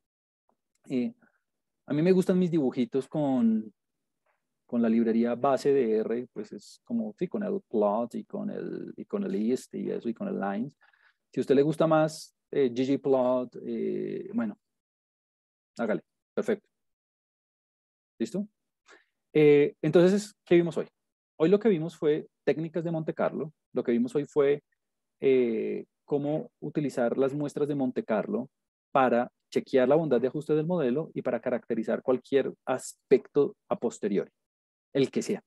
A mí me gustan mis dibujitos con la librería base de R, pues es como, sí, con el plot y con el list y eso, y con el lines. Si a usted le gusta más ggplot, bueno, hágale, perfecto. ¿Listo? Entonces, ¿qué vimos hoy? Hoy lo que vimos fue técnicas de Monte Carlo. Lo que vimos hoy fue cómo utilizar las muestras de Monte Carlo para chequear la bondad de ajuste del modelo y para caracterizar cualquier aspecto a posteriori, el que sea.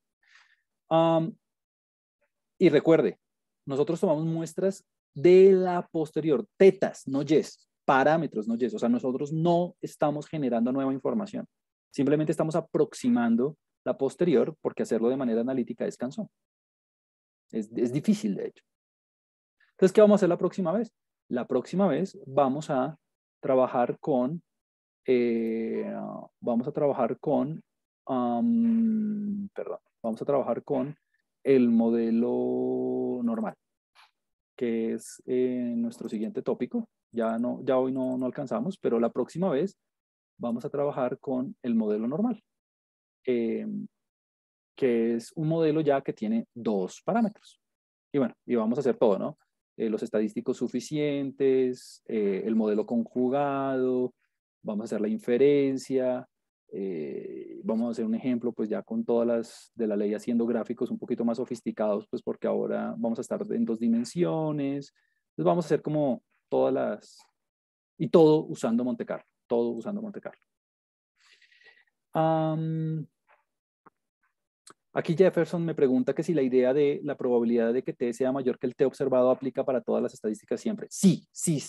Y recuerde, nosotros tomamos muestras de la posterior, tetas, no yes, parámetros, no yes. O sea, nosotros no estamos generando nueva información. Simplemente estamos aproximando la posterior porque hacerlo de manera analítica es cansón. Es difícil, de hecho. Entonces, ¿qué vamos a hacer la próxima vez? La próxima vez vamos a trabajar con, vamos a trabajar con el modelo normal, que es nuestro siguiente tópico. Ya hoy no alcanzamos, pero la próxima vez vamos a trabajar con el modelo normal, que es un modelo ya que tiene dos parámetros. Y bueno, y vamos a hacer todo, ¿no? Los estadísticos suficientes, el modelo conjugado, vamos a hacer la inferencia, vamos a hacer un ejemplo, pues ya con todas las de la ley haciendo gráficos un poquito más sofisticados, pues porque ahora vamos a estar en 2 dimensiones. Entonces vamos a hacer como todas las... Y todo usando Monte Carlo, todo usando Monte Carlo. Aquí Jefferson me pregunta que si la idea de la probabilidad de que T sea mayor que el T observado aplica para todas las estadísticas siempre. Sí.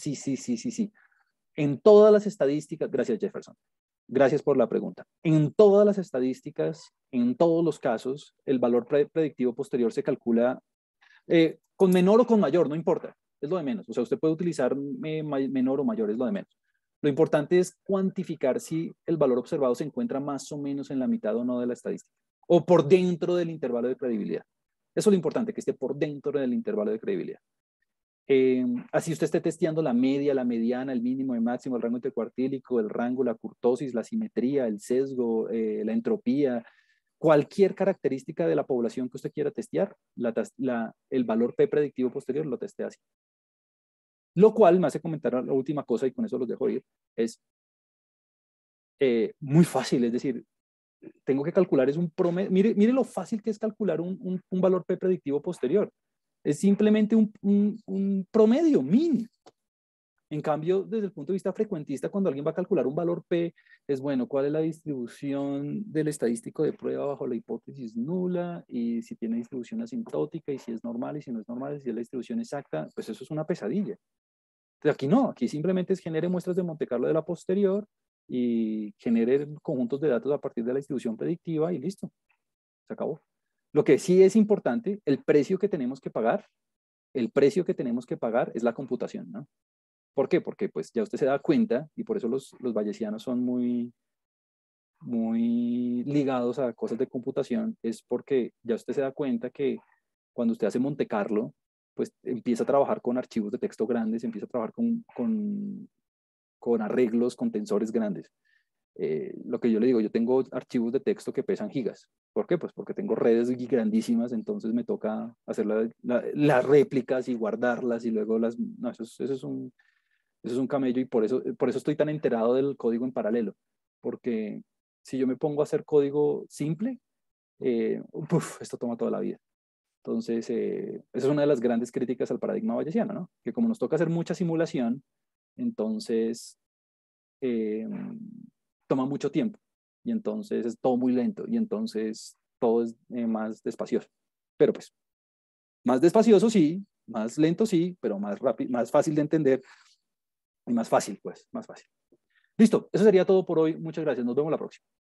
En todas las estadísticas, gracias Jefferson, gracias por la pregunta. En todas las estadísticas, en todos los casos, el valor predictivo posterior se calcula con menor o con mayor, no importa, es lo de menos. O sea, usted puede utilizar menor o mayor, es lo de menos. Lo importante es cuantificar si el valor observado se encuentra más o menos en la mitad o no de la estadística, o por dentro del intervalo de credibilidad. Eso es lo importante, que esté por dentro del intervalo de credibilidad. Así usted esté testeando la media, la mediana, el mínimo, el máximo, el rango intercuartílico, el rango, la kurtosis, la simetría, el sesgo, la entropía, cualquier característica de la población que usted quiera testear, el valor P predictivo posterior lo testea así. Lo cual me hace comentar la última cosa, y con eso los dejo ir, es muy fácil, es decir, tengo que calcular es un promedio. Mire lo fácil que es calcular un valor P predictivo posterior. Es simplemente un promedio, min. En cambio, desde el punto de vista frecuentista, cuando alguien va a calcular un valor P, es bueno, ¿cuál es la distribución del estadístico de prueba bajo la hipótesis nula? Y si tiene distribución asintótica, y si es normal, y si no es normal, y si es la distribución exacta, pues eso es una pesadilla. Entonces aquí no, aquí simplemente es genere muestras de Monte Carlo de la posterior y genere conjuntos de datos a partir de la distribución predictiva y listo, se acabó. Lo que sí es importante, el precio que tenemos que pagar es la computación, ¿no? ¿Por qué? Porque pues ya usted se da cuenta, y por eso los bayesianos son muy ligados a cosas de computación, es porque ya usted se da cuenta que cuando usted hace Monte Carlo, pues empieza a trabajar con archivos de texto grandes, empieza a trabajar con arreglos, con tensores grandes. Lo que yo le digo, yo tengo archivos de texto que pesan gigas. ¿Por qué? Pues porque tengo redes grandísimas, entonces me toca hacer las réplicas y guardarlas y luego las... No, eso es Eso es un camello y por eso estoy tan enterado del código en paralelo, porque si yo me pongo a hacer código simple, esto toma toda la vida. Entonces, esa es una de las grandes críticas al paradigma bayesiano, ¿no? Que como nos toca hacer mucha simulación, entonces toma mucho tiempo y entonces es todo muy lento y entonces todo es más despacioso. Pero pues, más despacioso sí, más lento sí, pero más rápido, más fácil de entender y más fácil, pues, más fácil. Listo, eso sería todo por hoy. Muchas gracias. Nos vemos la próxima.